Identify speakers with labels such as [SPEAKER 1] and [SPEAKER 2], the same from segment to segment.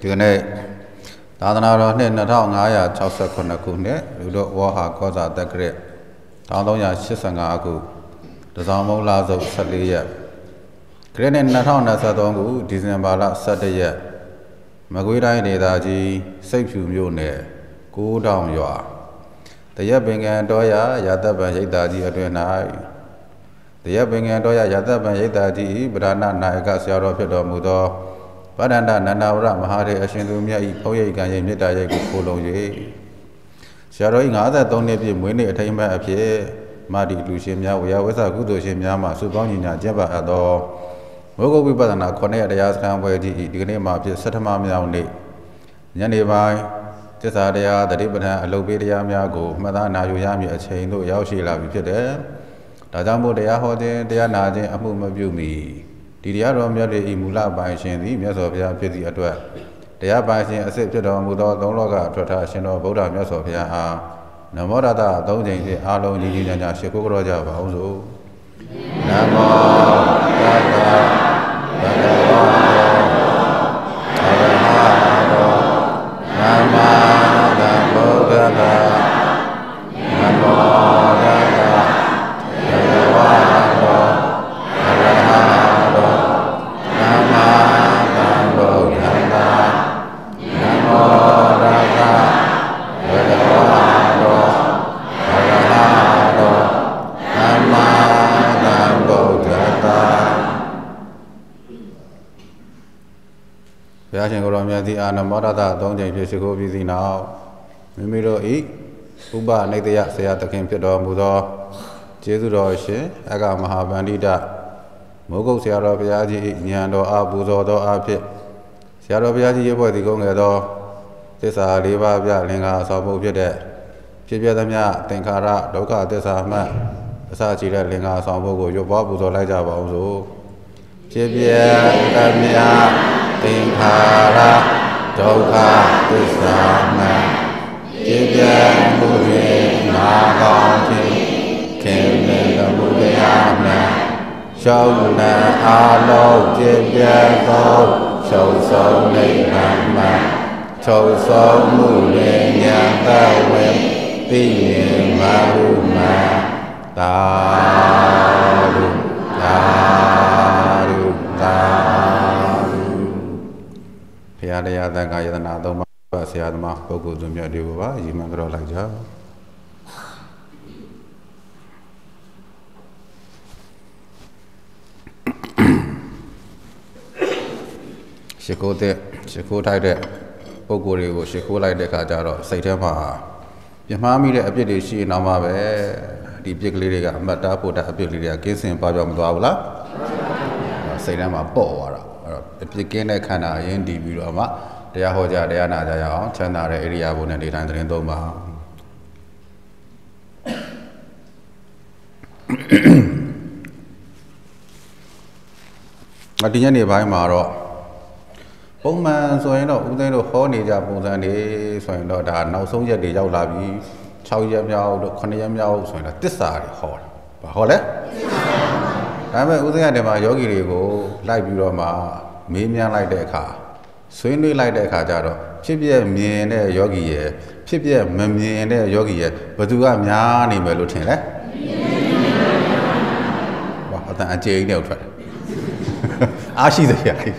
[SPEAKER 1] ဒီနေ့သာသနာတော်နှစ်2569ခုနှစ်လူတို့ဝါဟာကောဇာတက္ကရာ1385ခုတစောင်းမုံလာစုပ်14ရက်ခရစ်နှစ်2023ခုဒီဇင်ဘာလ17ရက်မကွေးတိုင်းဒေသကြီးစိတ်ဖြူမြို့နယ်9တောင်ရွာတရက်ပင်ကံတော်ရရာသက်ပံရိပ်သာကြီးအတွင်၌တရက်ပင်ကံတော်ရရာသက်ပံရိပ်သာကြီးဗဒနာနာယကဆရာတော်ဖြစ်တော်မူသောဗဒန္တနန္ဒဝရမဟာရေအရှင်သူမြတ်၏ဖုံးရိပ်ကံရိပ်မေတ္တာရိပ်ကိုခိုးလုံ၍ဆရာတော်၏53နှစ်ပြည့်မွေးနေ့အထိမ်းအမှတ်အဖြစ်မာဒီလူရှင်များဝေယဝိဆကုသိုလ်ရှင်များမှစုပေါင်းညီညာကျင့်ပါအပ်သောမိုးကုတ်ဝိပဿနာ9ရက်တရားစခန်းပွဲကြီးဒီကနေ့မှာဖြစ်7ထမမြောက်နေ့ညနေပိုင်းသစ္စာတရားတတိပဋ္ဌာန်အလုပ်ပေးတရားများကိုမှတ်သားနာယူရမည်အချိန်သို့ရောက်ရှိလာပြီဖြစ်တယ်။ဒါကြောင့်မို့တရားဟောခြင်းတရားနာခြင်းအမှုမပြုမီဒီတရားတော်မြတ်တွေဤမူလပိုင်ရှင်သည်မြတ်စွာဘုရားဖြစ်သည့်အတွက်တရားပိုင်ရှင်အစစ်ဖြစ်တော်မူသောသုံးလောကအထွတ်ထားရှင်တော်ဗုဒ္ဓမြတ်စွာဘုရားအားနမောတတ3ချိန်ဖြင့်အားလုံးညီညီညာညာရှိခိုးကြောကြပါအောင်စို့နမောတတဘဂဝါအရဟတောနမတဗုဒ္ဓတာနမောတတဘဂဝါတောအရဟတောနမတဗုဒ္ဓတာနမောတတဘဂဝါတောအရဟတောနမတဗုဒ္ဓတာဘုရားရှင်ကိုယ်တော်မြတ်သည်အာနမောတတ3ချိန်ဖြင့်ရှိခိုးပြီးသည့်နောက်မိမိတို့ဤဥပနိတယဆရာသခင်ဖြစ်တော်မူသောကျေးဇူးတော်ရှင်အကမဟာဗန္ဓိတမိုးကုတ်ဆရာတော်ဘုရားကြီးဉာဏ်တော်အားပူဇော်သောအားဖြင့်ဆရာတော်ဘုရားကြီးရဲ့ဘွယ်ဒီကုန်းငယ်သောသစ္စာ၄ပါးပြလင်္ကာဆောက်ဖို့ဖြစ်တဲ့ဖြစ်ပြသမျှသင်္ခါရဒုက္ခသစ္စာမှတ်အစရှိတဲ့လင်္ကာဆောက်ဖို့ကိုရွတ်ပွားပူဇော်လိုက်ကြပါအောင်စို့ဖြစ်ပြသမျှသင်္ခါရဒုက္ခသစ္စာမှတ်ဖြစ်ပြမှုတွင်နာကောင်းခြင်းခင်မင်မှုတရားမှတ်ရှောင်းနံအာလုံးဖြစ်ပြသောချုပ်ဆုံးနိဗ္ဗာန်မှချုပ်ဆုံးမှုလင်ညာတဝေသိမြင်မာဟုမှာသာဓုသာဓုသာဓုဘုရားတရားသံဃာယတနာသုံးပါးဆရာသမားပုဂ္ဂိုလ်သူမြတ်တွေကိုပါရည်မှန်းကြောလိုက်ကြရှိခိုးထိုက်တဲ့ပုဂ္ဂိုလ်တွေကိုရှိခိုးလိုက်တဲ့အခါကျတော့စိတ်ထဲမှာပြမှားမိတဲ့အပြစ်တွေရှိနေမှာပဲဒီပြစ်ကလေးတွေကအမတ်တားဖို့တာအပြစ်လေးတွေကကင်းစင်ပါပြောင်းမသွားဘူးလားစိတ်ထဲမှာပေါ့သွားတာအဲ့တော့အပြစ်ကင်းတဲ့ခန္ဓာအရင်တည်ပြီးတော့မှတရားဟောကြတရားနာကြရအောင်ချမ်းသာတဲ့ဣရိယာပုနဲ့ဒီတိုင်းသတင်းသုံးပါဒီညနေပိုင်းမှာတော့ပုံမှန်ဆိုရင်တော့ဦးသိန်းတို့ဟောနေကြပုံစံတွေဆိုရင်တော့ဒါနောက်ဆုံးရက်တွေရောက်လာပြီ6ရက်မြောက်တို့9ရက်မြောက်ဆိုရင်တော့တစ္ဆာတွေဟောတယ်။ဘာဟောလဲ။ဒါပေမဲ့ဦးသိန်းကတည်းကယောဂီတွေကိုလိုက်ပြီးတော့မှမေးမြန်းလိုက်တဲ့အခါဆွေးနွေးလိုက်တဲ့အခါကျတော့ဖြစ်ပြမြင်တဲ့ယောဂီရဲ့ဖြစ်ပြမမြင်တဲ့ယောဂီရဲ့ဘယ်သူကများနေမယ်လို့ထင်လဲ။ဘာအတန်အကျေကြီးနဲ့ထွက်တယ်။အားရှိတယ်ဗျာ။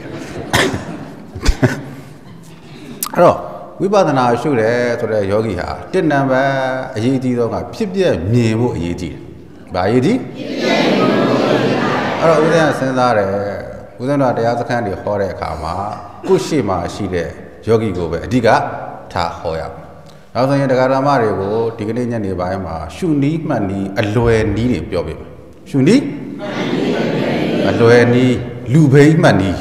[SPEAKER 1] အဲ့တော့ဝိပဿနာရှုတယ်ဆိုတဲ့ယောဂီဟာ1နံပါတ်အရေးကြီးဆုံးကဖြစ်ပြမြင်ဖို့အရေးကြီးတယ်။ဘာအရေးကြီး။အဲ့တော့ဦးဇင်းကစဉ်းစားတယ်ဦးဇင်းကတရားစခန်းတွေဟောတဲ့အခါမှာကိုယ့်ရှေ့မှာရှိတဲ့ယောဂီကိုပဲအဓိကထားဟောရမယ်။နောက်ဆိုရင်တရားဓမ္မတွေကိုဒီကနေ့ညနေပိုင်းမှာရှုနီးမှတ်နီးအလွယ်နီးတွေပြောပြမယ်။ရှုနီးအလွယ်နီးလူဘိန်းမှတ်နီး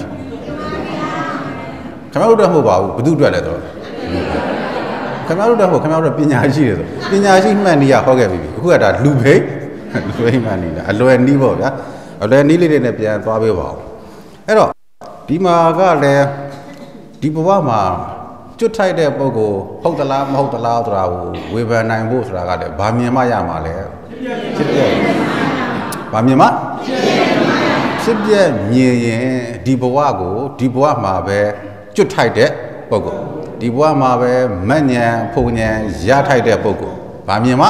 [SPEAKER 1] ခင်ဗျားတို့တော့မဟုတ်ပါဘူးဘယ်သူအတွက်လဲဆိုတော့ခင်ဗျားတို့တော့မဟုတ်ခင်ဗျားတို့ပညာရှိတယ်ဆိုပညာရှိမှန်နီးရဟောခဲ့ပြီအခုကဒါလူဘိန်းမှန်နီးလားအလွယ်နီးပေါ့ဗျာအလွယ်နီးလေးတွေနဲ့ပြန်သွားပေးပါဦးအဲ့တော့ဒီမှာကလည်းဒီဘဝမှာကျွတ်ထိုက်တဲ့ပုဂ္ဂိုလ်ဟုတ်သလားမဟုတ်သလားဆိုတာကိုဝေဖန်နိုင်ဖို့ဆိုတာကလည်းဗာမြင်မှရမှာလဲဖြစ်ပြဗာမြင်မှဖြစ်ပြမြင်ရင်ဒီဘဝကိုဒီဘဝမှာပဲကျွတ်ထိုက်တဲ့ပုဂ္ဂိုလ်ဒီဘဝမှာပဲမဉ္ဇဉ်ဖုန်ဉဏ်ရထိုက်တဲ့ပုဂ္ဂိုလ်ဗာမြင်မ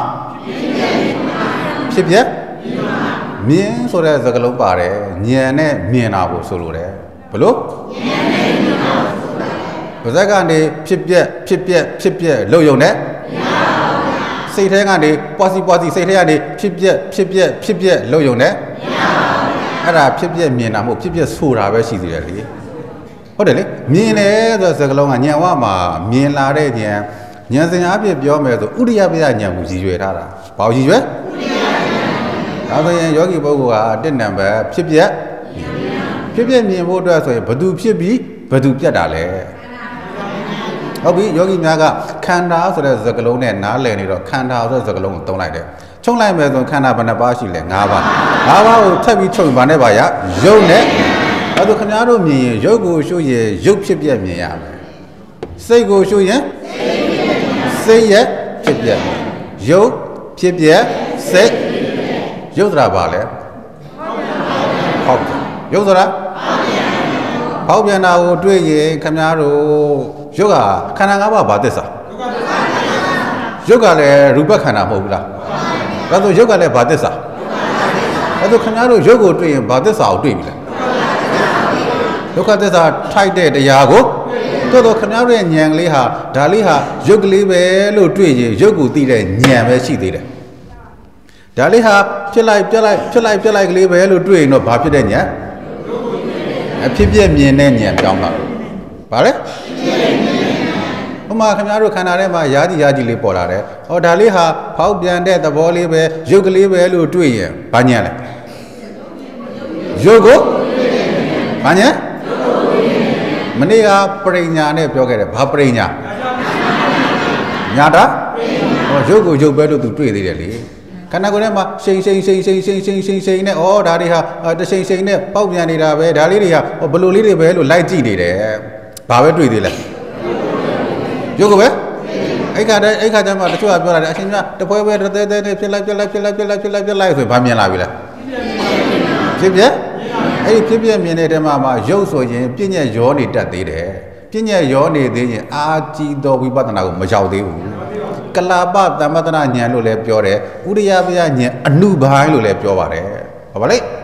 [SPEAKER 1] ဖြစ်ပြမြင်ဆိုတဲ့စကားလုံးပါတယ်ဉာဏ်နဲ့မြင်တာကိုဆိုလိုတယ်ဘလို့ဉာဏ်နဲ့မြင်တာကိုဆိုတယ်ပါဇက်ကနေဖြစ်ပြလို့ယုံနဲ့စိတ်ထဲကနေပွားစီစိတ်ထဲကနေဖြစ်ပြလို့ယုံနဲ့အဲ့ဒါဖြစ်ပြမြင်တာမဟုတ်ဖြစ်ပြဆိုတာပဲရှိသေးတယ်လေဟုတ်တယ်လေမြင်တယ်ဆိုတဲ့စကားလုံးကဉာဏ်ဝမှာမြင်လာတဲ့ဉာဏ်စဉ်အပြည့်ပြောမယ်ဆိုဥရိယပယဉာဏ်ကိုရည်ရွယ်ထားတာဘာကိုရည်ရွယ်ဒါဆိုရင်ယောဂီပုဂ္ဂိုလ်က1နံပါတ်ဖြစ်ပြမြင်ဖို့အတွက်ဆိုရင်ဘသူဖြစ်ပြီးဘသူပြတ်တာလဲဟုတ်ပြီယောဂီများကခန္ဓာဆိုတဲ့စကားလုံးနဲ့နားလည်နေတော့ခန္ဓာဆိုတဲ့စကားလုံးကိုသုံးလိုက်တယ်ချုပ်လိုက်မယ်ဆိုရင်ခန္ဓာဘယ်နှပါးရှိလဲ5ပါး5ပါးကိုထပ်ပြီးချုပ်ပါနဲ့ပါရရုပ်နဲ့အဲ့ဒါခင်ဗျားတို့မြင်ရင်ရုပ်ကိုရှုရင်ရုပ်ဖြစ်ပြမြင်ရမယ်စိတ်ကိုရှုရင်စိတ်ရဲ့ဖြစ်ပြရုပ်ဖြစ်ပြစိတ်ရုပ်ဆိုတာဘာလဲဟုတ်ရုပ်ဆိုတာဟောက်ပြန်တာကိုတွေ့ရင်ခင်ဗျားတို့ရုပ်ကခန္ဓာ၅ပါးဘာသစ္စာရုပ်ကလည်းရူပခန္ဓာမဟုတ်ဘူးလားဒါဆိုရုပ်ကလည်းဘာသစ္စာဒါဆိုခင်ဗျားတို့ရုပ်ကိုတွေ့ရင်ဘာသစ္စာကိုတွေ့ပြီလဲဒုက္ခသစ္စာထိုက်တဲ့တရားကိုတော့ခင်ဗျားတို့ရဲ့ဉာဏ်လေးဟာဒါလေးဟာရုပ်ကလေးပဲလို့တွေ့ရင်ရုပ်ကိုသိတဲ့ဉာဏ်ပဲရှိသေးတယ်ဒါလေးဟာဖြစ်လိုက်ကလေးပဲလို့တွေ့ရင်တော့ဘာဖြစ်တဲ့ဉာဏ်အဖြစ်ပြမြင်တဲ့ဉာဏ်ပြောင်းတာဗါလဲဥမာခင်ဗျားတို့ခန္ဓာထဲမှာယာကြီးလေးပေါ်လာတယ်ဟောဒါလေးဟာဖောက်ပြန်တဲ့သဘောလေးပဲရုပ်ကလေးပဲလို့တွေ့ရင်ဘာဉာဏ်လဲရုပ်ကိုဘာဉာဏ်မနေ့ကပရိညာနဲ့ပြောခဲ့တယ်ဘာပရိညာညာတာဟောရုပ်ကိုရုပ်ပဲလို့သူတွေ့သေးတယ်လေခန္ဓာကိုယ်ထဲမှာရှိန်နဲ့ဩဒါတွေဟာတရှိန်နဲ့ပေါက်ပြန်နေတာပဲဒါလေးတွေဟာဘလိုလေးတွေပဲလို့လိုက်ကြည့်နေတယ်ဘာပဲတွေ့သေးလဲရုပ်ကိုပဲအဲ့ခါကျမှတချို့ကပြောတာအရှင်မြတ်တပွဲပဲတဲဖြစ်လိုက်ဆိုဘာမြင်လာပြီလဲဖြစ်ပြအဲ့ဒီဖြစ်ပြမြင်တဲ့တဲမှာရုပ်ဆိုရင်ပြဉ္ညက်ရောနေတတ်သေးတယ်ပြဉ္ညက်ရောနေသေးရင်အာကြည်တော်ဝိပဿနာကိုမရောက်သေးဘူးကလာပသမ္မတနာဉာဏ်လို့လည်းပြောတယ်ဥရိယပယဉာဏ်အနုဘိုင်းလို့လည်းပြောပါတယ်ဟုတ်ပါလိမ့်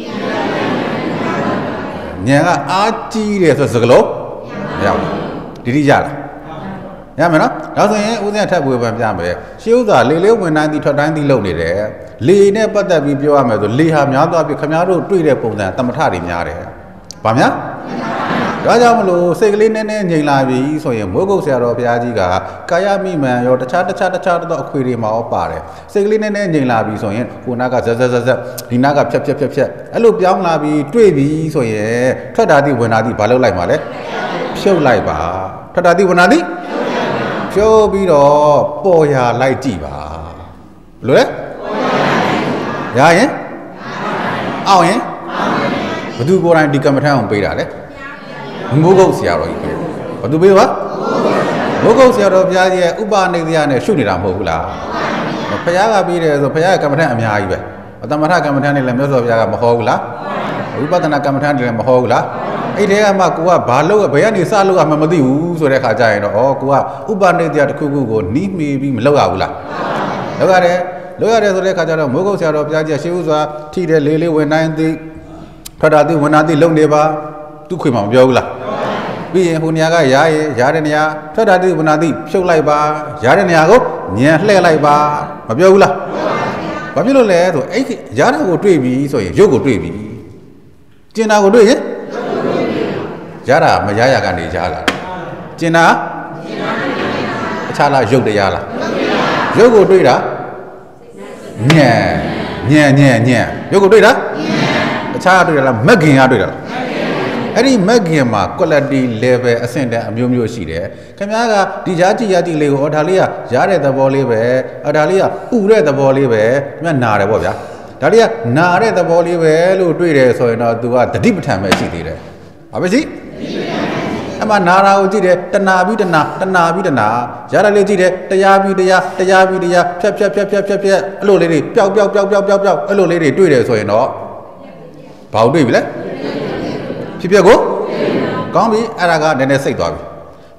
[SPEAKER 1] ဉာဏ်ကအာကြည်တယ်ဆိုစကလုံးမရောက်ဘူးဒီရလားရမယ်နော်ဒါဆိုရင်ဦးဇင်းထပ်ပွေပန်ပြမယ်ရှေးဥစွာလေလေးဝင်တိုင်းဒီထွက်တိုင်းဒီလုံနေတယ်လေနဲ့ပတ်သက်ပြီးပြောရမယ်ဆိုလေဟာများသွားပြီခင်ဗျားတို့တွေ့တဲ့ပုံစံတမထတွေများတယ်ဗာများဒါကြောင့်မလို့စိတ်ကလေးနည်းနည်းငြိမ်လာပြီဆိုရင်မိုးကုတ်ဆရာတော်ဘုရားကြီးကကာယမိမှန်ရောတခြားတော့အခွေတွေမှာရောပါတယ်စိတ်ကလေးနည်းနည်းငြိမ်လာပြီဆိုရင်ကိုနာကဇက်ဒီနာကဖြတ်အဲ့လိုပြောင်းလာပြီးတွေ့ပြီဆိုရင်ထွက်တာတိဝင်တာတိဘာလုပ်လိုက်မှာလဲဖြုတ်လိုက်ပါထွက်တာတိဝင်တာတိဖြုတ်ပြီးတော့ပေါ်ရလိုက်ကြည့်ပါဘယ်လိုလဲရရင်အောင်ရင်ဘသူကိုယ်တိုင်ဒီကမ္မထံအောင်ပေးတာလဲမိုးကုတ်ဆရာတော်ကြီးဘသူပေးပါမိုးကုတ်ဆရာတော်ဘုရားကြီးရဲ့ဥပနိဒေယနဲ့ရှုနေတာမဟုတ်ဘူးလားဘုရားကပေးတယ်ဆိုဘုရားကကမ္မထံအများကြီးပဲသမထကမ္မထံတွေလည်းမြတ်စွာဘုရားကမဟောဘူးလားဝိပဿနာကမ္မထံတွေလည်းမဟောဘူးလားအဲ့ဒီကမှကိုကဘာလို့ဘယ်ကနေစလို့မှမသိဘူးဆိုတဲ့ခါကျရင်တော့ကိုကဥပနိဒေယတစ်ခုခုကိုနီးမှီပြီးမလုပ်ရဘူးလားလုပ်ရတယ်ဆိုတဲ့ခါကျတော့မိုးကုတ်ဆရာတော်ဘုရားကြီးရှေးဥစွာထိတဲ့လေးဝင်တိုင်းသိထွက်တာသိဝင်တာသိလုံနေပါသူခွေမှာမပြောဘူးလားပြီးရင်ဟိုနေရာကရတဲ့နေရာထွက်တာသိဝင်တာသိဖြုတ်လိုက်ပါရတဲ့နေရာကိုညံလှည့်လိုက်ပါမပြောဘူးလားဘာဖြစ်လို့လဲဆိုအဲ့ရတာကိုတွေ့ပြီဆိုရင်ရုပ်ကိုတွေ့ပြီကျင်တာကိုတွေ့ရင်ရတာမရကနေရလာကျင်တာအခြားလားရုပ်တရားလားရုပ်ကိုတွေ့တာညံရုပ်ကိုတွေ့တာအခြားတွေ့တာလားမက်ခင်ကတွေ့တာလားအဲ့ဒီမက်ခင်မှာ quality level အဆင့်တန်းအမျိုးမျိုးရှိတယ်ခင်ဗျားကဒီရားကြည့်လေးကိုဒါလေးကရတဲ့သဘောလေးပဲဒါလေးကဥတဲ့သဘောလေးပဲခင်ဗျားနာတယ်ပေါ့ဗျာဒါလေးကနာတဲ့သဘောလေးပဲလို့တွေ့တယ်ဆိုရင်တော့ तू ကတတိပဋ္ဌာန်ပဲရှိသေးတယ်ဘာပဲရှိအမှနာတာကိုကြည့်တယ်တဏှာပြီးတဏှာရတာလေးကြည့်တယ်တရားပြီးတရားဖြတ်အဲ့လိုလေးတွေပျောက်အဲ့လိုလေးတွေတွေ့တယ်ဆိုရင်တော့ဘာလို့တွေ့ပြီလဲဖြစ်ကိုကောင်းပြီအဲ့ဒါကနည်းနည်းစိတ်သွားပြီ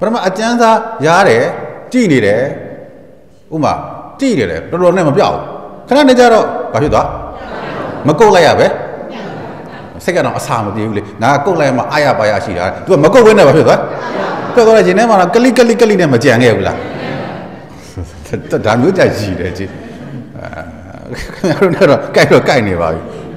[SPEAKER 1] Pertama ajansa yare, cini deh, cini deh, terus nih mapiau. Karena nih jaro, pasti tuh, makau lah ya be. Sekarang asam dia beli, nah kau lah mah ayah bayar sih ya, tu makau bener pasti tuh. Kalau lagi nih mana kali nih macam yang pula. Dalam tu jadi deh sih. Kai nih bayi.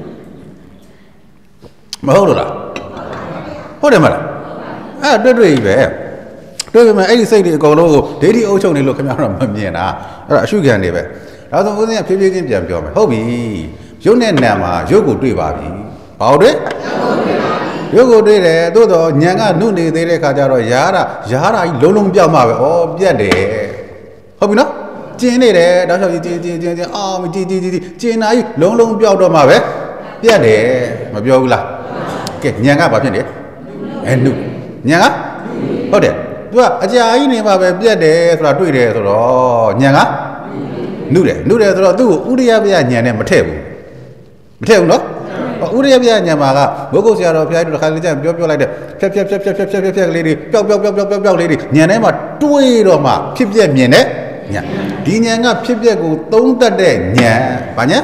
[SPEAKER 1] Mau lah. Boleh mana? Dua ibe. Dua mana? Ini saya di kalau dari Ocong ni lo kami orang mempunyai suka ni be. Lalu tu ni pilih ni jam. Hobi. Jone nama, jogo dua babi. Bau deh? Jogo dua deh. Tu tu nyanga nuni deh kajar yara lolong biar mah. Oh biar deh. Hobi no? Cina deh. Dah so Cina lolong biar dah mah be. Biar deh. Mah biar ulah. Okay, nyanga apa ni? Nu. Nyanga? Oh deh. Dua aja ini mah biar deh. Sudah tu deh. Sudah nyanga? Nu deh. Sudah tu. Uriya biar nyane macam. Macam no? Uriya biar nyama. Bagus ya. Biar itu kali jam. Biar lagi deh. Biar lagi. Biar lagi. Nyane mah tu itu mah. Biar nyane. Nya. Di nyanga biar ku tung tade nya. Banyak?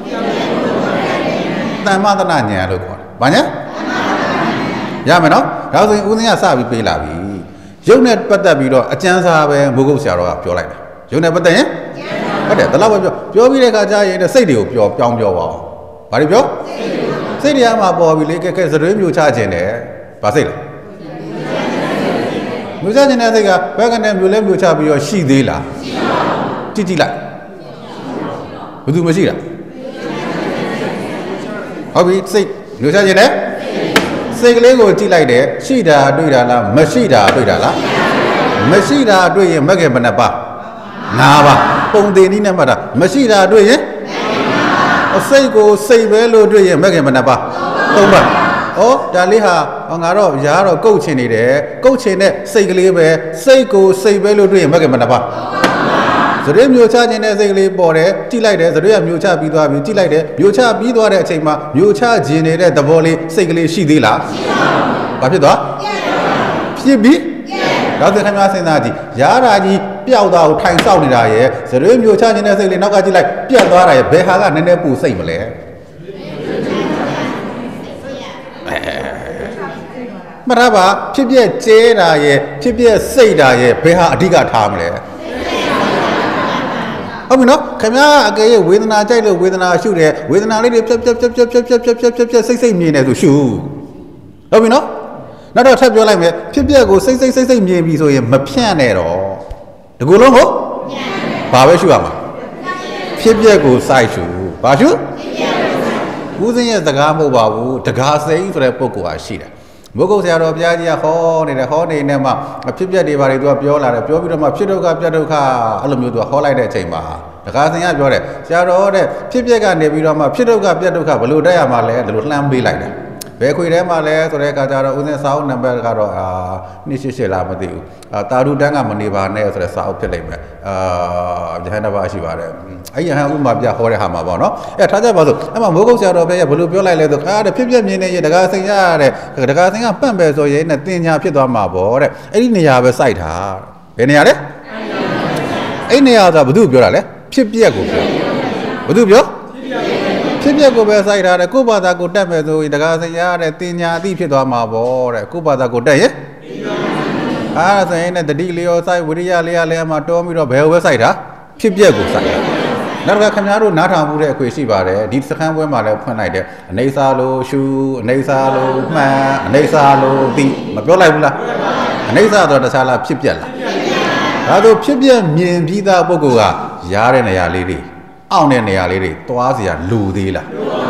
[SPEAKER 1] Nama tanahnya lu. Banyak? Ya mana? Kalau tu uniknya sahaja pilih. Jauhnya pada biro, ajan sahaja buku siapa jualan. Jauhnya pada ya? Ada. Kalau jual beli kerja ini saya dia jual apa? Bari jual? Saya dia mah bawa beli ke sering jual cajen deh. Pasal. Jual cajen ada ke? Bagai ni jual cajen si deh lah. Cici lah. Betul masih lah. Habis saya jual cajen deh. Sekali go cilai deh, sida dua lah, masida dua lah, masida dua yang bagai mana pak? Napa? Pungde ni nama dah, masida dua ya? Sego sebelu dua yang bagai mana pak? Tumba. Oh, dah lihat, angaro, jaro, kau cini deh, kau cini sekali be, sego sebelu dua yang bagai mana pak? Jadi muka jenis sekali boleh, cilai deh. Jadi muka bidua cilai deh. Muka bidua deh cuma muka jenis deh tak boleh sekali sidi lah. Apa tu? Siapa? Kalau kami masih nanti, jara ni piau dah utai sau ni dah ye. Jadi muka jenis sekali nak cilai piau dah ye. Behaga nenek pusing boleh. Berapa? Siapa cera ye, siapa sei dah ye. Beha adiga tham le. Apa ni? Kami agak Vedana cai le Vedana shoot deh. Vedana ni dia sei ni tu shoot. Apa ni? Nada tak jual lagi. Piap go sei ni biso ye mapian ni ro. Degulong go? Bawa shoot apa? Piap go sai shoot. Bawa shoot? Bukannya tegak mau bawa tegak sei tu repot go asyik. Bukan saya orang biasa dia hon ni mah piap di bawah itu piau lah, piau itu mah piau tu alam itu hon lain deh cuma. Dekat saya piau deh, saya orang deh piap kan dia biru mah piau belum dah ya malah belum lambi lain deh. Bekui deh malah tu mereka cara usai sahun nampak karo ni sih lah mati. Taruh dengan mani bahannya tu sahun tu lagi. Jangan apa sih bahannya. Ayah aku mah biasa orang hama bono. Thaja basu. Emang bukan saya orang biasa belum piau lain le tu. Ada piap ni ye dekat saya deh. Dekat saya pun beso ye nanti ni piap tu hama bono. Ini ni ya besar dah. Ini ada? Ini ada betul piau lah. Piap aku piau. Betul piau? Piap aku besar dah. Aku pada aku dah beso dekat saya deh. Tinya di piap tu hama bono. Aku pada aku dah ye. Saya ni tadi lihat saya beriya lihat macam itu besar dah. Piap aku saya. Naga kami aru nara mula aku isi bare. Di sekarang boleh malah pun ada. Nei salo shu, nei salo ma, nei salo di. Macam mana pula? Nei salo ada salah piap lah. Lalu piap mian bida boga. Yare ni yare ni, awak ni yare ni. Tua sih ludi lah.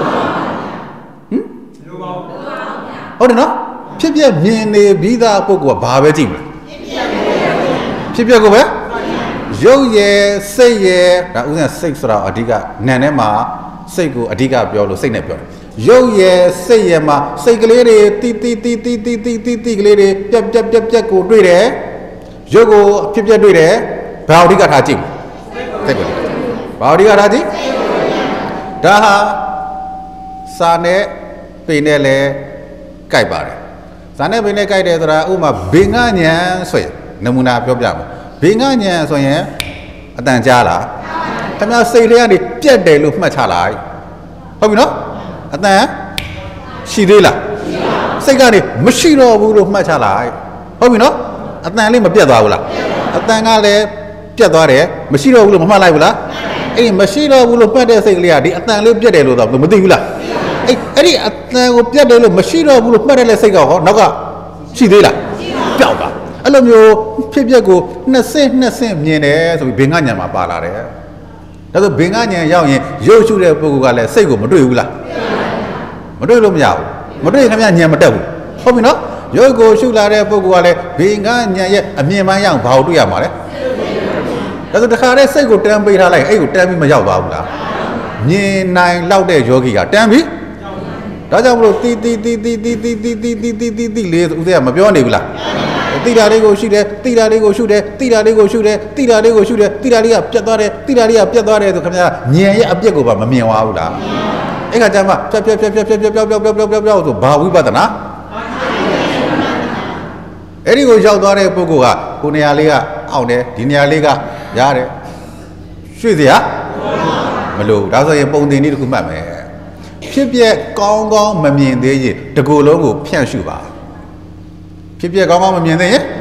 [SPEAKER 1] Oh ni no? Piap mian ni bida boga bawa jim. Piap aku ber? Jauh ye, sei ye, dah usah sei surau adiga, nenek mah sei ku adiga biar lu sei ne biar. Jauh ye, sei ye mah sei keliri, ti keliri, jap ku dui deh, jauh ku piap dui deh, bau adiga thajim, sei ku, bau adiga thajim, dah sana pinele kai bare, sana pinele kai deh tu lah, umah binganya soy. Namuna Piam. Being onion, so yeah, a danjala. Come out say they get they look much alike. How you know? At that, she did. Say, got it, machine of look much alike. How you know? At that, I'm a piadola. At that, I piadore, machine of Malala. A machine of Lupade Seglia, at that, live Jedelo of the Medula. Any at the machine of Lupade Sego, Naga, she did. Piaga. I love you, Piago, Nassam, Yene, so being on my palare. That's a being on young, you should have Pugale, Sego, Madula. Madulum Yao, Madrid Yamadu. Hope you know? You go shoot like a Pugale, being on a mere my young Paudia Mare. That's the car say go tell me like, hey, tell me my Yawla. Ye nine loud day jogia, tell me. That's a little there, my Bionibla. Tira go shoot it, Tira go shoot it, Tira go shoot it, Tira go shoot it, Tiraria, Tiraria, Piadore to come out near a Piago, Mamma Wauda. Egajama, to Bawi Batana. Erigo Jaldore Pugua, Punealia, out there, Dinialiga, Yare. Shizia Malu, that's a bone they need to come back. Pipia Gong, Mammy, the Golongo, Pianshuba. Pipia Gong, Mammy,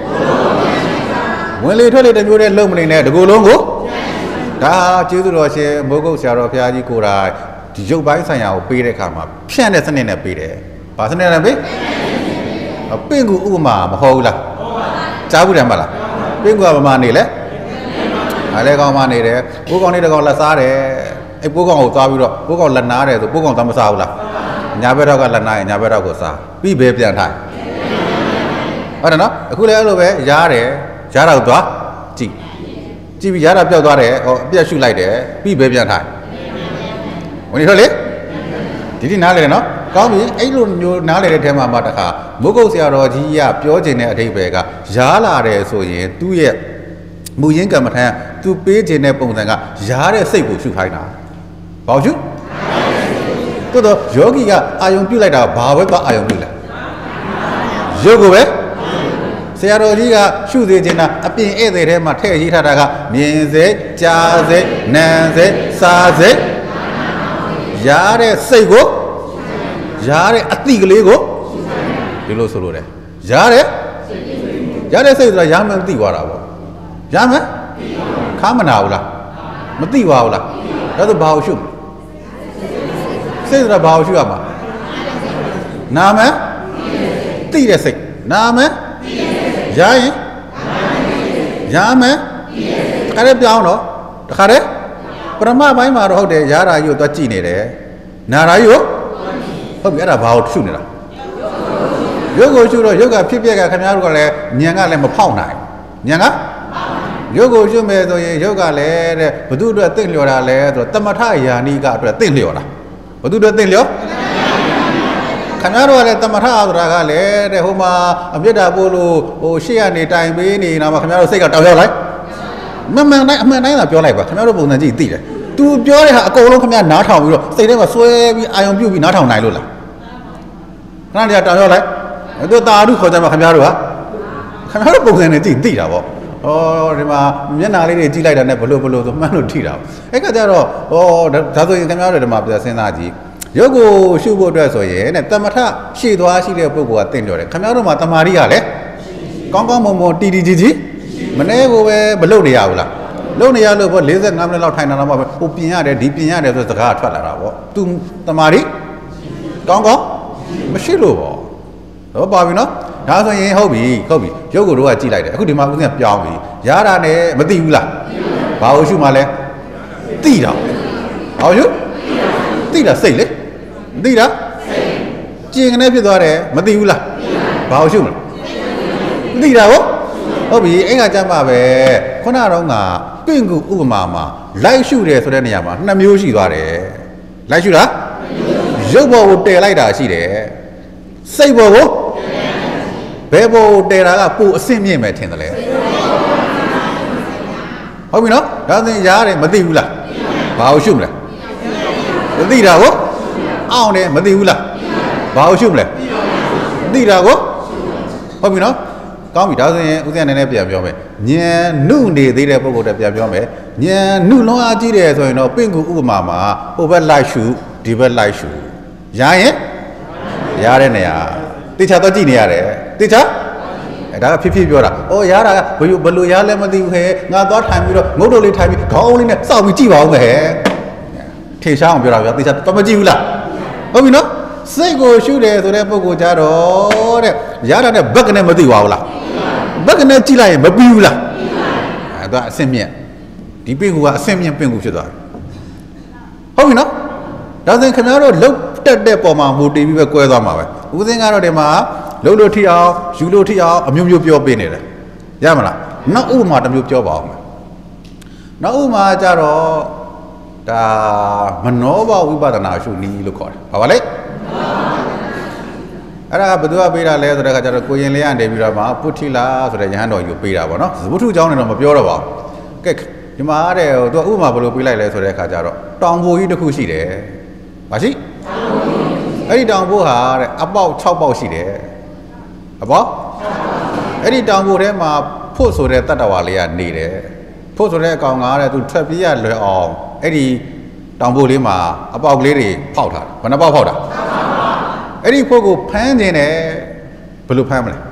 [SPEAKER 1] when they told it that you were lonely, the Golongo. Da, Judo, Mogo, Sarah, Piagi, Kura, Joe by Saya, Peter Kama, Pianison in a Peter. Passanella Bay? A Pingu Uma, Mahola, Chabudamala, Pingu Manile. I like our money there. Book on it on Lasare, a book on Otavi, book on Lanare, the book on Tamasala, Naberaga Lanai, Naberagosa, be baby and high. I don't know, a cool elevate, Yare, Jaradua, G. Yara Piadore, or Piashu like there, be baby and high. When you heard it? Did you not let know? Call me, I don't know now let him about her. Mugos Yarogia, Piogene, Rebecca, Jala, so ye, 2 years. Muyinga Mata, 2 pages in a Ponga, Jare Sable should hide now. Bouju? To the Jogia, I don't do like a Baba, I don't do that. Jogo, Sierra Liga, shoot the dinner, a pin either Mate Hitaraga, Nize, Jaze, Naze, Saze, Jare Sego, Jare Atigolego, below Solore. Jare says the Yaman Diwara. Yama? Kamanaula. Matiwaula. That's a Baushu. Says the Baushama. Nama? Tiresic. Nama? Jai? Yama? Carabano? Kare? Prama by Maro de Yara, you the Chine. Narayo? Hope you're about sooner. Yogo Shuro, Yoga, Pipia, Canara, Nyanga, and Mapauna. Nyanga? Yogo Jume, Yoga led, but do the thing you are led, or Tamataya, Niga, to a thing you are. But do the thing you Canaro and Tamata, led, Homa, Amida Bulu, or she and the time being in our Camaro Sega, right? Mamma, nine of your life, Camaro Bonaji did. To Joy, a colon come out, not how say they were swear, I am you, not how Nilula. Randy at your life. Do Taru for them, Camaro. Camaro Bonaji did. Oh, Yana lady like a below the man Tira. Ecadero, oh, that's why you come out of the map, the Senaji. Yogo, Shubo dress or ye, and Tamata, she do actually a book what thing. Come out of Matamaria, eh? Congo TDG, Manego below the Aula. Lonely Yellow, but laser number of time, Upina, deep in there was the car traveler. To Tamari, Congo, Machilo. Oh, Bobino. That's why hobby, Yogo do a tea like that. Could you mark them Piawi? Yara ne, Matilla. Baushu Male. Tira. How you? Tira, say it. Tira? Ching and Epidore, Matilla. Baushu. Tira, hobby, Enga Jamabe, Konaronga, Pingu Umama, like shooter for the Yama, Namushi Dore. Like shooter? Jobo would tell like that, she there. Say Bobo. Bebo Dera put a simian met in the lake. How we know? Doesn't Yare Madula. Baushumle. The Dirago? Aune Madula. Baushumle. Dirago? How we know? ကောင်းပြီဒါဆိုရင်ဦးဇင်းနည်းနည်းပြန်ပြောမယ်ဉာဏ်နုနေသေးတဲ့ပုဂ္ဂိုလ်တွေပြန်ပြောမယ်ဉာဏ်နုလွန်အားကြီးတယ်ဆိုရင်တော့ပင့်ကူဥပမာမှာဟိုဘက်လိုက်ရှုဒီဘက်လိုက်ရှုရရင်ရတဲ့နေရာတိချာတော့ကြည့်နေရတယ်တိချာဒါကဖြစ်ပြောတာ။အော်ရတာကဘယ်လိုရလဲမသိဘူးဟဲ့ငါသွားထိုင်ပြီးတော့ငုတ်တုတ်လေးထိုင်ပြီးခေါင်းလေးနဲ့စောက်ပြီးကြည့်ပါဦးမယ်။ထေရှားအောင်ပြောတာဗျာ။တေချာတော့မကြည့်ဘူးလား။ဟုတ်ပြီနော်။စိတ်ကိုရှုတယ်ဆိုတဲ့ပုဂ္ဂိုလ်ကြတော့တဲ့ရတာနဲ့ဘက်ကနေမသိပါဘူးလား။ဘက်ကနေကြည့်လိုက်ရင်မပြီးဘူးလား။အဲဒါအဆင့်မြင့်ဒီပင့်ကူကအဆင့်မြင့်ပင့်ကူဖြစ်သွားတယ်။ဟုတ်ပြီနော်။ဒါဆိုရင်ခင်ဗျားတို့လှုပ်တက်တဲ့ပုံမှာမူတည်ပြီးပဲကွဲသွားမှာပဲ။ဦးစင်းကတော့ဒီမှာလှုပ်လို့ထိအောင်ယူလို့ထိအောင်အမျိုးမျိုးပြောပေးနေတယ်ရမလားနောက်ဥပမာတစ်မျိုးပြောပါအောင်မယ်နောက်ဥပမာကြတော့ဒါမနောဘဝိပဿနာရှုနည်းလို့ခေါ်တယ်ဘာပါလဲအဲ့ဒါဘယ်သူကပေးတာလဲဆိုတဲ့အခါကျတော့ကိုရင်လေးကနေပြီးတော့မှပုထိလာဆိုတဲ့ယဟန်တော်ကြီးကိုပေးတာပေါ့နော်ဝုထုเจ้าနေတော့မပြောတော့ပါဘူးကဲဒီမှာတဲ့သူကဥပမာဘယ်လိုပေးလိုက်လဲဆိုတဲ့အခါကျတော့တောင်ပိုကြီးတစ်ခုရှိတယ်ဘာရှိအဲ့ဒီတောင်ပိုဟာတဲ့အပေါက်6ပေါက်ရှိတယ်အဘောအဲ့ဒီတောင်ပိုထဲမှာဖို့ဆိုတဲ့တတ္တဝါလေးကနေတယ်ဖို့ဆိုတဲ့အကောင်ကတဲ့သူထွက်ပြေးရလွယ်အောင်အဲ့ဒီတောင်ပိုလေးမှာအပေါက်ကလေးတွေဖောက်ထားတယ်ဘယ်နှပေါက်ဖောက်တာအဲ့ဒီဖို့ကိုဖမ်းခြင်းတယ်ဘယ်လိုဖမ်းမလဲ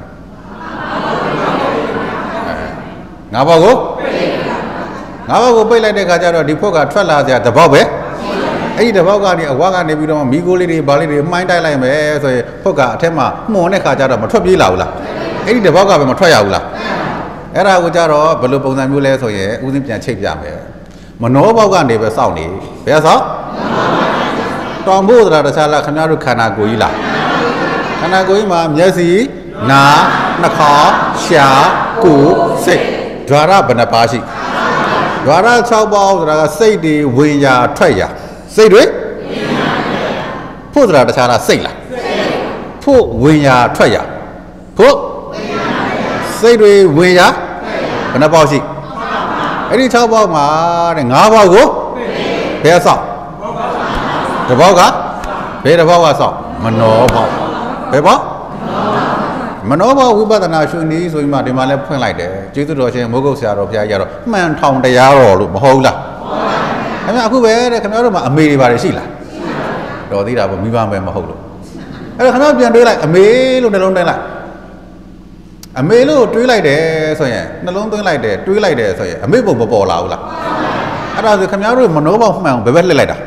[SPEAKER 1] ငါးပေါက်ကိုပိတ်လိုက်တဲ့ခါကျတော့ဒီဖို့ကထွက်လာစရာတစ်ပေါက်ပဲအဲ့ဒီတစ်ပေါက်ကနေအဝါကနေပြီးတော့မီးကိုလေးတွေဘာလေးတွေမှိုင်းတိုက်လိုက်မယ်ဆိုရင်ဖုတ်ကအထက်မှာမှုန်တဲ့ခါကျတော့မထွက်ပြေးလာဘူးလားအဲ့ဒီတစ်ပေါက်ကပဲမထွက်ရဘူးလားအဲ့ဒါကိုကြတော့ဘယ်လိုပုံစံမျိုးလဲဆိုရင်ဦးစင်းပြန်ချိတ်ပြမယ်မနောပေါက်ကနေပဲစောင့်နေဘယ်စောင့်တောင်ဖို့ဆိုတာတခြားလားခင်ဗျားတို့ခန္ဓာကိုယ်ကြီးလားခန္ဓာကိုယ်ကြီးမှာမျက်စိနားနှာခေါင်းရှားကိုယ်စိတ်ဓာရဘယ်နှပါရှိဓာရ6ပေါက်ဆိုတာကစိတ်တွေဝင်ရာထွက်ရာစိတ်တွေဖို့ဆိုတာတခြားလားစိတ်လားဖို့ဝင်ရာထွက်ရာဖို့စိတ်တွေဝင်ရာဘယ်နှပေါက်ရှိအဲ့ဒီ6ပေါက်မှာတဲ့9ပေါက်ကိုဘယ်ဆောက်တစ်ပေါက်ကဘယ်တစ်ပေါက်ကဆောက်မနောပေါက်ဘယ်ပေါက်မနောပေါက်ဝိပဿနာရှုနည်းဆိုပြီးမှဒီမှာလဲဖွင့်လိုက်တယ်ကျေးဇူးတော်ရှင်မိုးကုတ်ဆရာတော်ဘုရားကြီးကတော့မှန်ထောင်တရားတော်လို့မဟုတ်ဘူးလားခင်ဗျာအခုပဲတဲ့ခင်ဗျားတို့မှာအမေတွေပါတယ်ရှိလားတော်သေးတာပေါ့မိဘမဲမဟုတ်လို့အဲ့တော့ခင်ဗျားပြန်တွေးလိုက်အမေလို့နှလုံးသွင်းလိုက်အမေလို့တွေးလိုက်တယ်ဆိုရင်နှလုံးသွင်းလိုက်တယ်တွေးလိုက်တယ်ဆိုရင်အမေပုံမပေါ်လာဘူးလားအဲ့ဒါဆိုခင်ဗျားတို့မနှောပေါက်မှန်အောင်ဘယ်ဘက်လှည့်လိုက်တာ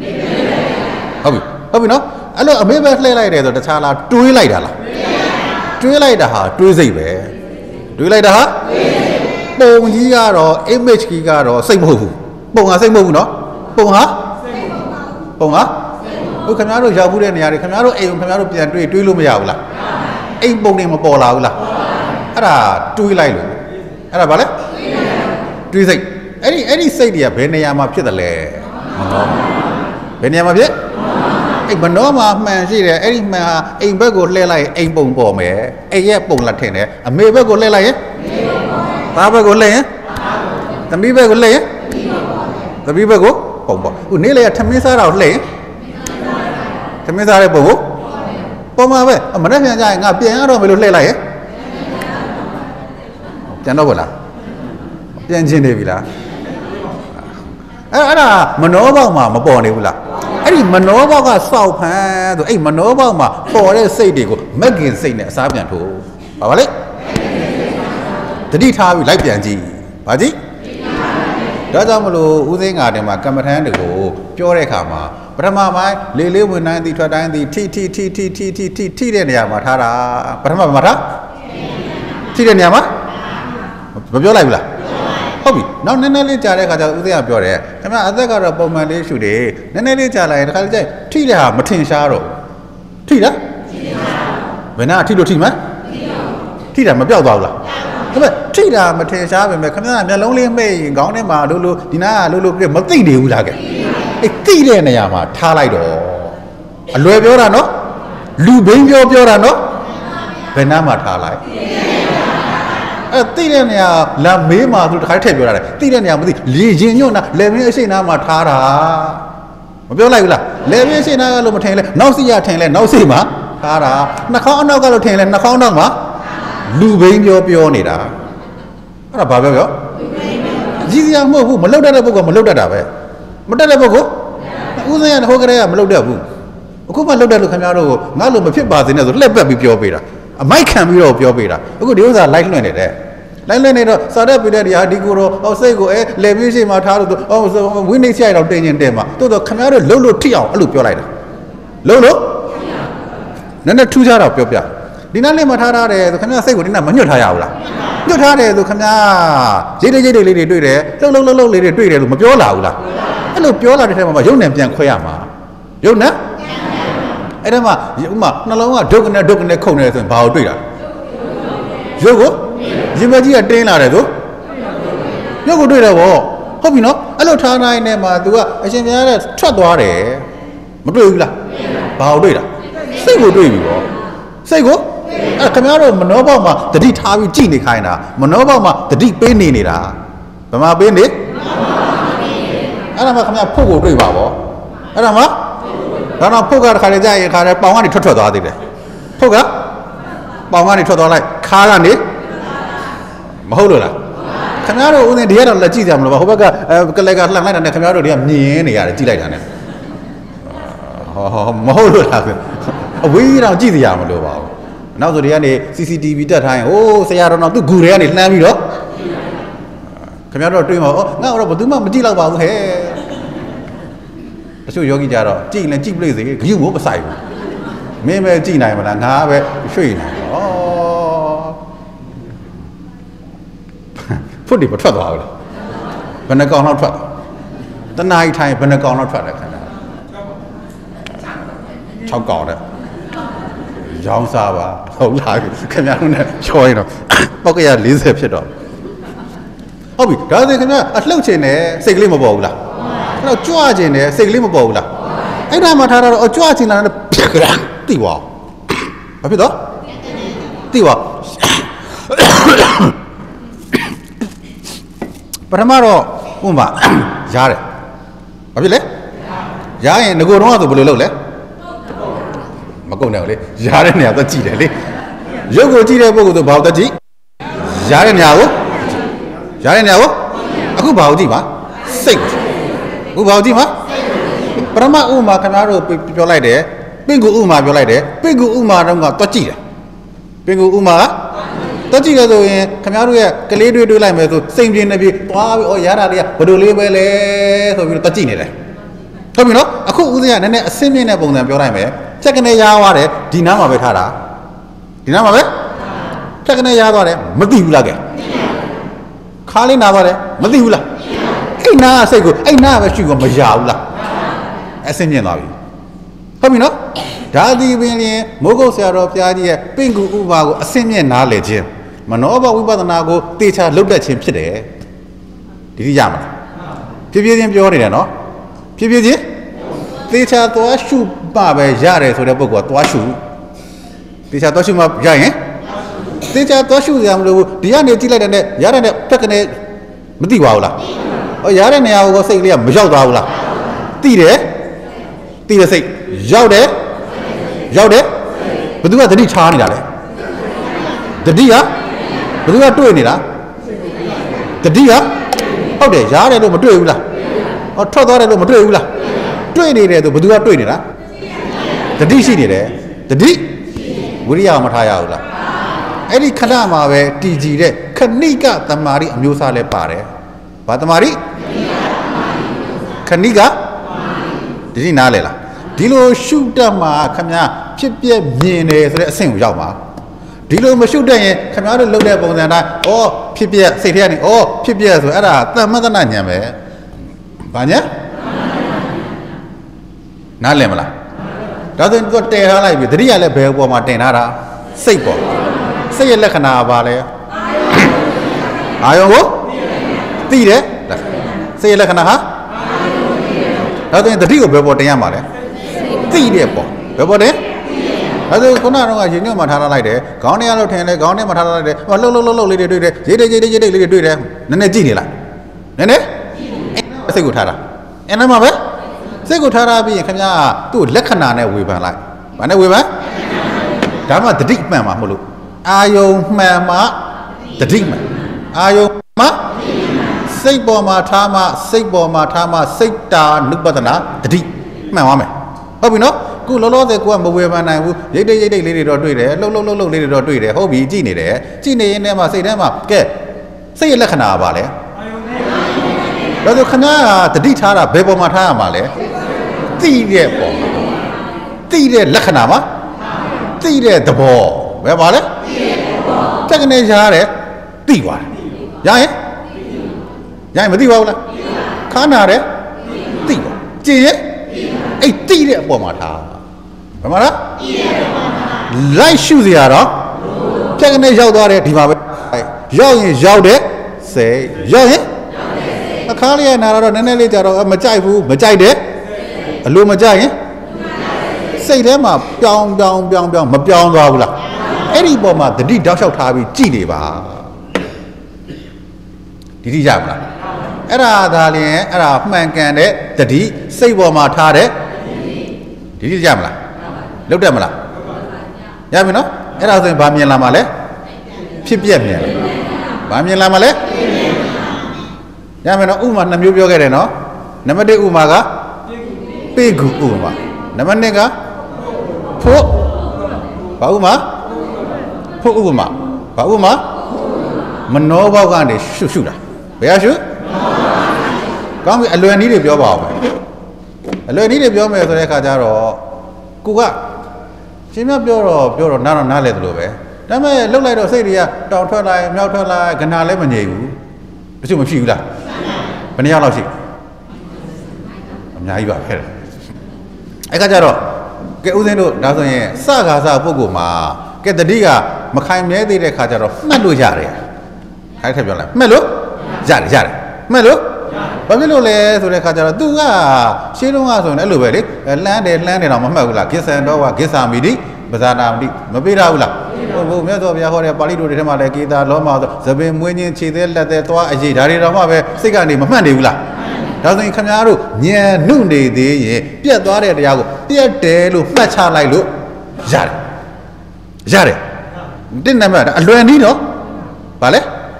[SPEAKER 1] ဟုတ်ပြီနော်အဲ့လိုအမေဘက်လှည့်လိုက်တယ်ဆိုတခြားလားတွေးလိုက်တာလားတွေးလိုက်တာဟာတွေးစိတ်ပဲတွေးလိုက်တာဟာပုံကြီးကတော့ image ကြီးကတော့စိတ်မဟုတ်ဘူးပုံဟာစိတ်မဟုတ်ဘူးနော်ပုံဟာဟိုခင်ဗျားတို့ရောက်ဘူးတဲ့နေရာတွေခင်ဗျားတို့အိမ်ခင်ဗျားတို့ပြန်တွေးလို့မရဘူးလားအိမ်ပုံတွေမပေါ်လာဘူးလားအဲ့ဒါတွေးလိုက်လို့အဲ့ဒါဘာလဲတွေးစိတ်အဲ့ဒီစိတ်တွေကဘယ်နေရာမှာဖြစ်တယ်လဲမနောဘယ်နေရာမှာဖြစ်အဲ့မနောမှာမှန်ရှိတယ်အဲ့ဒီမှန်ဟာအိမ်ဘက်ကိုလှည့်လိုက်ရင်အိမ်ပုံပေါ်မယ်အိမ်ရဲ့ပုံလာထင်တယ်အမေဘက်ကိုလှည့်လိုက်ရင်သားဘက်ကိုလှည့်ရင်သမီးဘက်ကိုလှည့်ရင်သမီးဘက်ကိုပုံပေါ်ခုနေ့လေထမင်းစားတော့လှည့်ရင်ထမင်းစားတဲ့ပုံကိုပေါ်မှာပဲမနေ့ပြန်ကြရင်ငါပြန်ရတော့မယ်လို့လှည့်လိုက်ရင်ပြန်တော့ဗလားပြန်ချင်းနေပြီလားအဲ့ဒါမနောပေါက်မှာမပေါ်နေဘူးလားအဲ့ဒီမနောပေါက်ကစောက်ဖမ်းဆိုအဲ့မနောပေါက်မှာပေါ်တဲ့စိတ်တွေကိုမက်ကင်စိတ်နဲ့အစားပြန်ထိုးပါပါလေတတိထားပြီးလိုက်ပြန်ကြည့်ပါကြည့်ဒါကြောင့်မလို့ဦးသိန်းငါတင်မှာကမ္မထမ်းတွေကိုပြောတဲ့အခါမှာပထမပိုင်းလေးဝင်တိုင်းသည်ထွက်တိုင်းသည်ထိတဲ့နေရာမှာထားတာပထမမှာထားထိတဲ့နေရာမှာမပြောလိုက်ဘူးလားဟုတ်ပြီနောက်နည်းနည်းလေးကြာတဲ့အခါကျဦးသိန်းကပြောတယ်ခင်ဗျာအသက်ကတော့ပုံမှန်လေးရှုတယ်နည်းနည်းလေးကြာလာရင်တစ်ခါလေးကျထိတဲ့ဟာမထင်ရှားတော့ထိလားဘယ်နာထိလို့ထိမှာထိတာမပြောက်သွားဘူးလားဒါပေမဲ့ထိတာမထင်ရှားပဲခင်ဗျာမျက်လုံးလေးမှိတ်ရင်ခေါင်းထဲမှာလို့ဒီနာကလို့မသိနေဘူးလားကဲအဲ့သိတဲ့နေရာမှာထားလိုက်တော့အလွယ်ပြောတာနော်လူဘင်းပြောတာနော်ဘယ်နာမှာထားလိုက်အဲ့သိတဲ့နေရာလာမေးမှာသူတစ်ခါထည့်ပြောတာလေသိတဲ့နေရာမသိလေရင်ညွန့်နာလေမင်းအရှိနာမှာထားတာမပြောလိုက်ဘူးလားလေမင်းအရှိနာကလို့မထင်လဲနောက်စီရထင်လဲနောက်စီမှာထားတာနှာခေါင်းအနောက်ကလို့ထင်လဲနှာခေါင်းနောက်မှာ Lubin your nida. What about you? Jizia Mohu, Meloda Bogo, Meloda Dabe. Meloda Bogo? Uzi and Hogarea, Meloda Boo. Okuma Loda Lucamaro, Malum, Pibas in a leper be pure beta. A mic can be of your beta. You could use a light learned there. Lainero, Sadapidia, Diguro, or Sego, Levishi Mataro, also winning side of Danian Dema, to the Camaro Lolo Tia, look your light. Lolo? None of 2 jar of Pia. Dinale Matara, the Camara say, would not Manutayala. Nutare, the Camara, Jedi lady do it, Lolo lady do it, Mapiola. Hello, Piola, the time of your name, Koyama. Yona? Edema, Yuma, no longer doing a dog in the corner and Bao Dida. Jogo? Zimbabwe a train aredo. You go do it a war. Hope you know. Hello, Tana in Madua. I say, Tradware. Madula. Baudida. Say go do you. Say go. A Camaro Monobama, the deep Harvey Genie kinda. Monobama, the deep penny nida. Bama Benny? Adama come up Pogo do Babo. Adama? Dana Poga Karaja, Pawani Toto. Poga? Pawani Toto like Karani. Mahola. Camaro only the other Latiam, Hobaga, Kalega Lang and the Camaro, they are near the Gilead. Mahola. We don't see the Yamalo. Now the CCTV that time, oh, say I don't know, do good and it's Namiro. Camaro dream, oh, now Roboduma, Madila about hair. So Yogi Jaro, Jean and Jeep Blazy, you move aside. Maybe Jean, I will have it, show you. Put it for trouble. When I go not trouble. The night time when I go not trouble. Talk on it. John Sava, oh, like, can you join up? Okay, at least have it up. Oh, does it come a slouch in there, say Glimabola? No, George in there, say Glimabola. I know Matara or George in a Tiwa. Have you thought? Tiwa. Paramaro, Uma, Jare. Abile? Jay and the good one of Bulole. Macone, Jare and the other Chile. Jogo Chile Bogo about the G. Jare and Yao? Jare and Yao? Akubaudima? Six. Ubaudima? Parama Uma Canaro Piolide, Pingu Uma Piolide, Pingu Uma Ranga Tochia. Pingu Uma? Tochiga doing Camaria, Caledo do Lime, same Genevi, or Yara, Podulibele, so we'll touch it. Come you know, a cool and a similar upon them, your name. Second a yaware, Dinama Vetara. Dinama? Second a yaware, Madula. Calling Navare, Madula. Hey, now I say good, I never shoot on Majala. A similar lobby. Come you know? Daddy William, Mogo Saro, Piadia, Pingu Uva, a similar knowledge. Manova Ubanago, teacher looked at him today. Did he jam? Pivian Piorina, no? Pivian? Teacher to a shoe barber, Jare to the book of Washu. Teacher to shoot up giant. Teacher to shoot them, the young Tila and the Yarana Pekane Madiwala. Oh, Yarana was saying, Majawala. Tide? Tide say, Jaude? Jaude? But do what the Chani. The deer? But you are doing it, the deer? Oh, they are a little Madula. Or Todor a little Madula. 20 days, but you are doing it, the DC did it. The D? William Matayala. Eddie Kanama, TG, Kanika, the Mari, Musale Pare. But the Mari? Kaniga? Dinalela. Dilo shoot a ma, Kamya, Chipia, Bine, sing Yama. Dilo Mashuda, come out and look at them, oh, Pipia, Satiani, oh, Pipia, the mother Nanya, Banya? Nalemala. Doesn't go take her life with the real Bebo Martinara. Sabo. Say a Lekana Vale. Iowa? Tide? Say a Lekana? Doesn't the Rio Bebo Yamare? Tide, Bebo de? Other Conaro, you know Matara like that. Gaunia, Gaunia Matara, low, lady do it, Jedi do it, Nene Gila. Nene? Say good Tara. And I'm aware? Say good Tara be Kanya, two Lekana, we were like. When we were? Dama the deep mamma, Mulu. အာယုံမှန်မှတတိမှန်အာယုံမှစိတ်ပေါ်မှာထားမှစိတ်ပေါ်မှာထားမှစိတ်တာနုပဒနာတတိမှန်သွားမယ်ဟုတ်ပြီနော်ခုလောလောဆယ်ကိုကမဝေဖန်နိုင်ဘူးရိတ်တိတ်လေးတွေတော့တွေ့တယ်လှုပ်လေးတွေတော့တွေ့တယ်ဟုတ်ပြီကြည်နေတယ်ကြည်နေရင်လည်းမှစိတ်ထဲမှာကဲစိတ်ရဲ့လက္ခဏာကဘာလဲဒါဆိုခဏတတိထားတာဘယ်ပေါ်မှာထားရမှာလဲသိတဲ့ပေါ်သိတဲ့လက္ခဏာမှာသိတဲ့သဘောဘယ်ပါလဲတက္ကနေရှားတယ်သိသွားတယ်ရရင်မသိပါဘူးလားခါနာတယ်သိပါကြည်ရဲ့အဲ့သိတဲ့အပေါ်မှာထားဘယ်မှာလားလိုက်ရှုစရာတော့တက္ကနေရောက်သွားတယ်ဒီမှာပဲရောက်ရင်ရောက်တဲ့စိတ်ရောက်ရင်အခါလေးရနာတော့နည်းနည်းလေးကြာတော့မကြိုက်ဘူးမကြိုက်တယ်အလိုမကြိုက်ရင်စိတ်ထဲမှာပြောင်းမပြောင်းသွားဘူးလားအဲ့ဒီပေါ်မှာတတိတောက်လျှောက်ထားပြီးကြည်နေပါဒီတိရမလားအဲ့ဒါသာလျင်အဲ့ဒါမှန်ကန်တဲ့တတိစိတ်ပေါ်မှာထားတဲ့ဒီတိရမလားလုတ်တယ်မလားရပြီနော်အဲ့ဒါဆိုရင်ဘာမြင်လာမှာလဲဖြစ်ပြက်မြင်ဘာမြင်လာမှာလဲရမယ်နော်ဥမာ2မျိုးပြောခဲ့တယ်နော်နံပါတ်1ဥမာကပေကူဥမာနံပါတ်2ကဖို့ဘာဥမာဖို့ဥမာဘာဥမာမနောဘောက်ကနေရှုတာဘယ်ရရှုကောင်းပြီအလွယ်နည်းတွေပြောပါဦးမယ်အလွယ်နည်းတွေပြောမယ်ဆိုတဲ့အခါကျတော့ကိုကရှင်းပြပြောတော့နားလဲသလိုပဲဒါပေမဲ့လှုပ်လိုက်တော့စိတ်တွေကတောင်ထွက်လိုက်မြောက်ထွက်လိုက်ကနာလည်းမငြိမ်ဘူးတချို့မရှိဘူးလားဘယ်နှယောက်လောက်ရှိအများကြီးပါခဲ့တယ်အဲ့ကကြတော့ကဲဦးစင်းတို့ဒါဆိုရင်စကားစပုဂ္ဂိုလ်မှာကဲတတိကမခိုင်မြဲသေးတဲ့ခါကျတော့မှတ်လို့ရတယ်ခိုင်းထက်ပြောလိုက်မှတ်လို့ရတယ်မှတ်လို့ဘာဖြစ်လို့လဲဆိုတဲ့ခါကျတော့သူကရှင်းတော့ကဆိုရင်အဲ့လိုပဲလေလှမ်းတယ်တော့မမှတ်ဘူးလားကိစ္စံတော့ကကိစ္စမီတိပဇာနာမတိမပေးရဘူးလားဟုတ်မြတ်စွာဘုရားဟောတဲ့ပါဠိတော်တွေထဲမှာလည်းကေတာလောမဆိုသပင်မွေးခြင်းခြေသေးလက်သေးသွားအရေးဒါတွေတော့မှပဲစိတ်ကနေမမှတ်နေဘူးလားဒါဆိုရင်ခင်ဗျားတို့ဉာဏ်နှုတ်နေသေးရင်ပြတ်သွားတဲ့တရားကိုပြတ်တယ်လို့မှတ်ချလိုက်လို့ရတယ်တစ်နံပါတ်အလွယ်နည်းတော့ဗာလဲ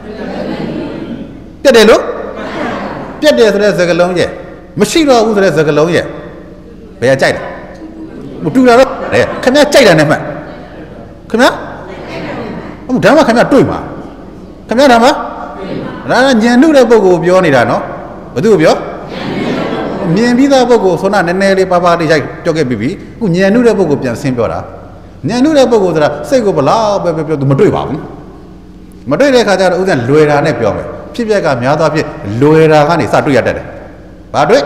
[SPEAKER 1] ပြတ်တယ်လို့ပြတ်တယ်ဆိုတဲ့စကားလုံးရဲ့မရှိတော့ဘူးဆိုတဲ့စကားလုံးရဲ့ဘယ်ကကြိုက်လဲမတူတာတော့ခင်ဗျားကြိုက်တာနဲ့မှတ်ခင်ဗျာဟုတ်ဒါမှခင်ဗျားတွေ့မှာခင်ဗျားဒါမှဒါကညံနှုတ်တဲ့ပုဂ္ဂိုလ်ပြောနေတာနော်ဘယ်သူပြောမြင်ပြီးသားပုဂ္ဂိုလ်ဆိုတော့နည်းနည်းလေးပါးလေးရိုက်ပြောခဲ့ပြီခုညံနှုတ်တဲ့ပုဂ္ဂိုလ်ပြန်ဆင်းပြောတာညံနှုတ်တဲ့ပုဂ္ဂိုလ်ဆိုတာစိတ်ကိုဘလောက်ပဲပြောသူမတွေ့ပါဘူးမတွေ့တဲ့အခါကျတော့ဥစဉ်လွယ်တာနဲ့ပြောမယ်ဖြစ်ပျက်ကများသောအားဖြင့်လွယ်တာကနေစတွေ့ရတတ်တယ်ဘာတွေ့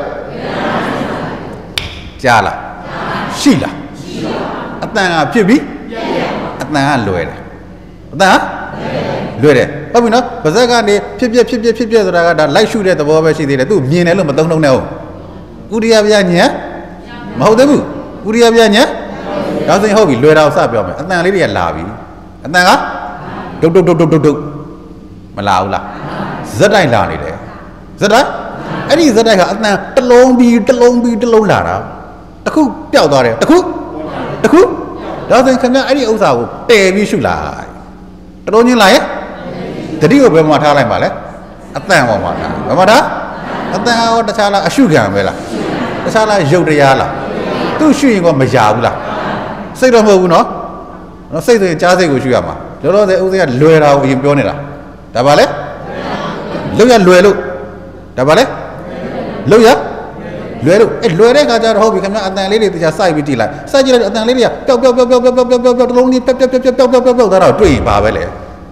[SPEAKER 1] ကြားလားရှိလားအတန်ကဖြစ်ပြီးအတန်ကလွယ်တယ်အတန်ကလွယ်တယ်ဟုတ်ပြီနော်ပါဇက်ကနေဖြစ်ပြဆိုတာကဒါလိုက်ရှုတဲ့သဘောပဲရှိသေးတယ်သူမြင်တယ်လို့မသုံးနှုံနဲ့ဟုတ်ဥရိယပြညာမဟုတ်သေးဘူးဥရိယပြညာဒါဆိုရင်ဟုတ်ပြီလွယ်တာကိုစပြောမယ်အတန်လေးတွေကလာပြီအတန်ကဒုတ်မလာဘူးလားဇက်တိုင်းလာနေတယ်ဇက်တိုင်းအဲ့ဒီဇက်တိုင်းကအတန်တစ်လုံးပြီးလာတာတခုပျောက်သွားတယ်တခုဒါဆိုရင်ခင်ဗျအဲ့ဒီဥစ္စာကိုတည်ပြီးရှုလိုက်တလုံးချင်းလာရဲ့တတိကိုဘယ်မှာထားလိုက်ပါလဲအတန်ပေါ်မှာထားဘယ်မှာထားအတန်ရောတခြားလားအရှုခံပဲလားတခြားလားရုပ်တရားလားသူ့ရှုရင်ကမရဘူးလားစိတ်တော့မဟုတ်ဘူးနော်စိတ်ဆိုရင်ကြားစိတ်ကိုရှုရမှာလောလောဆယ်ဥစဉ်ကလွယ်တာကိုအရင်ပြောနေတာဒါပါလေလွယ်လို့ဒါပါလေလွယ်လို့အဲ့လွယ်တဲ့ခါကျတော့ဟုတ်ပြီခင်ဗျအတန်လေးတွေတရားစိုက်ပြီးတိလိုက်စိုက်ကြည့်လိုက်အတန်လေးတွေကပျောက်တလုံးလေးပျောက်သွားတော့တွေ့ရင်ပါပဲလေ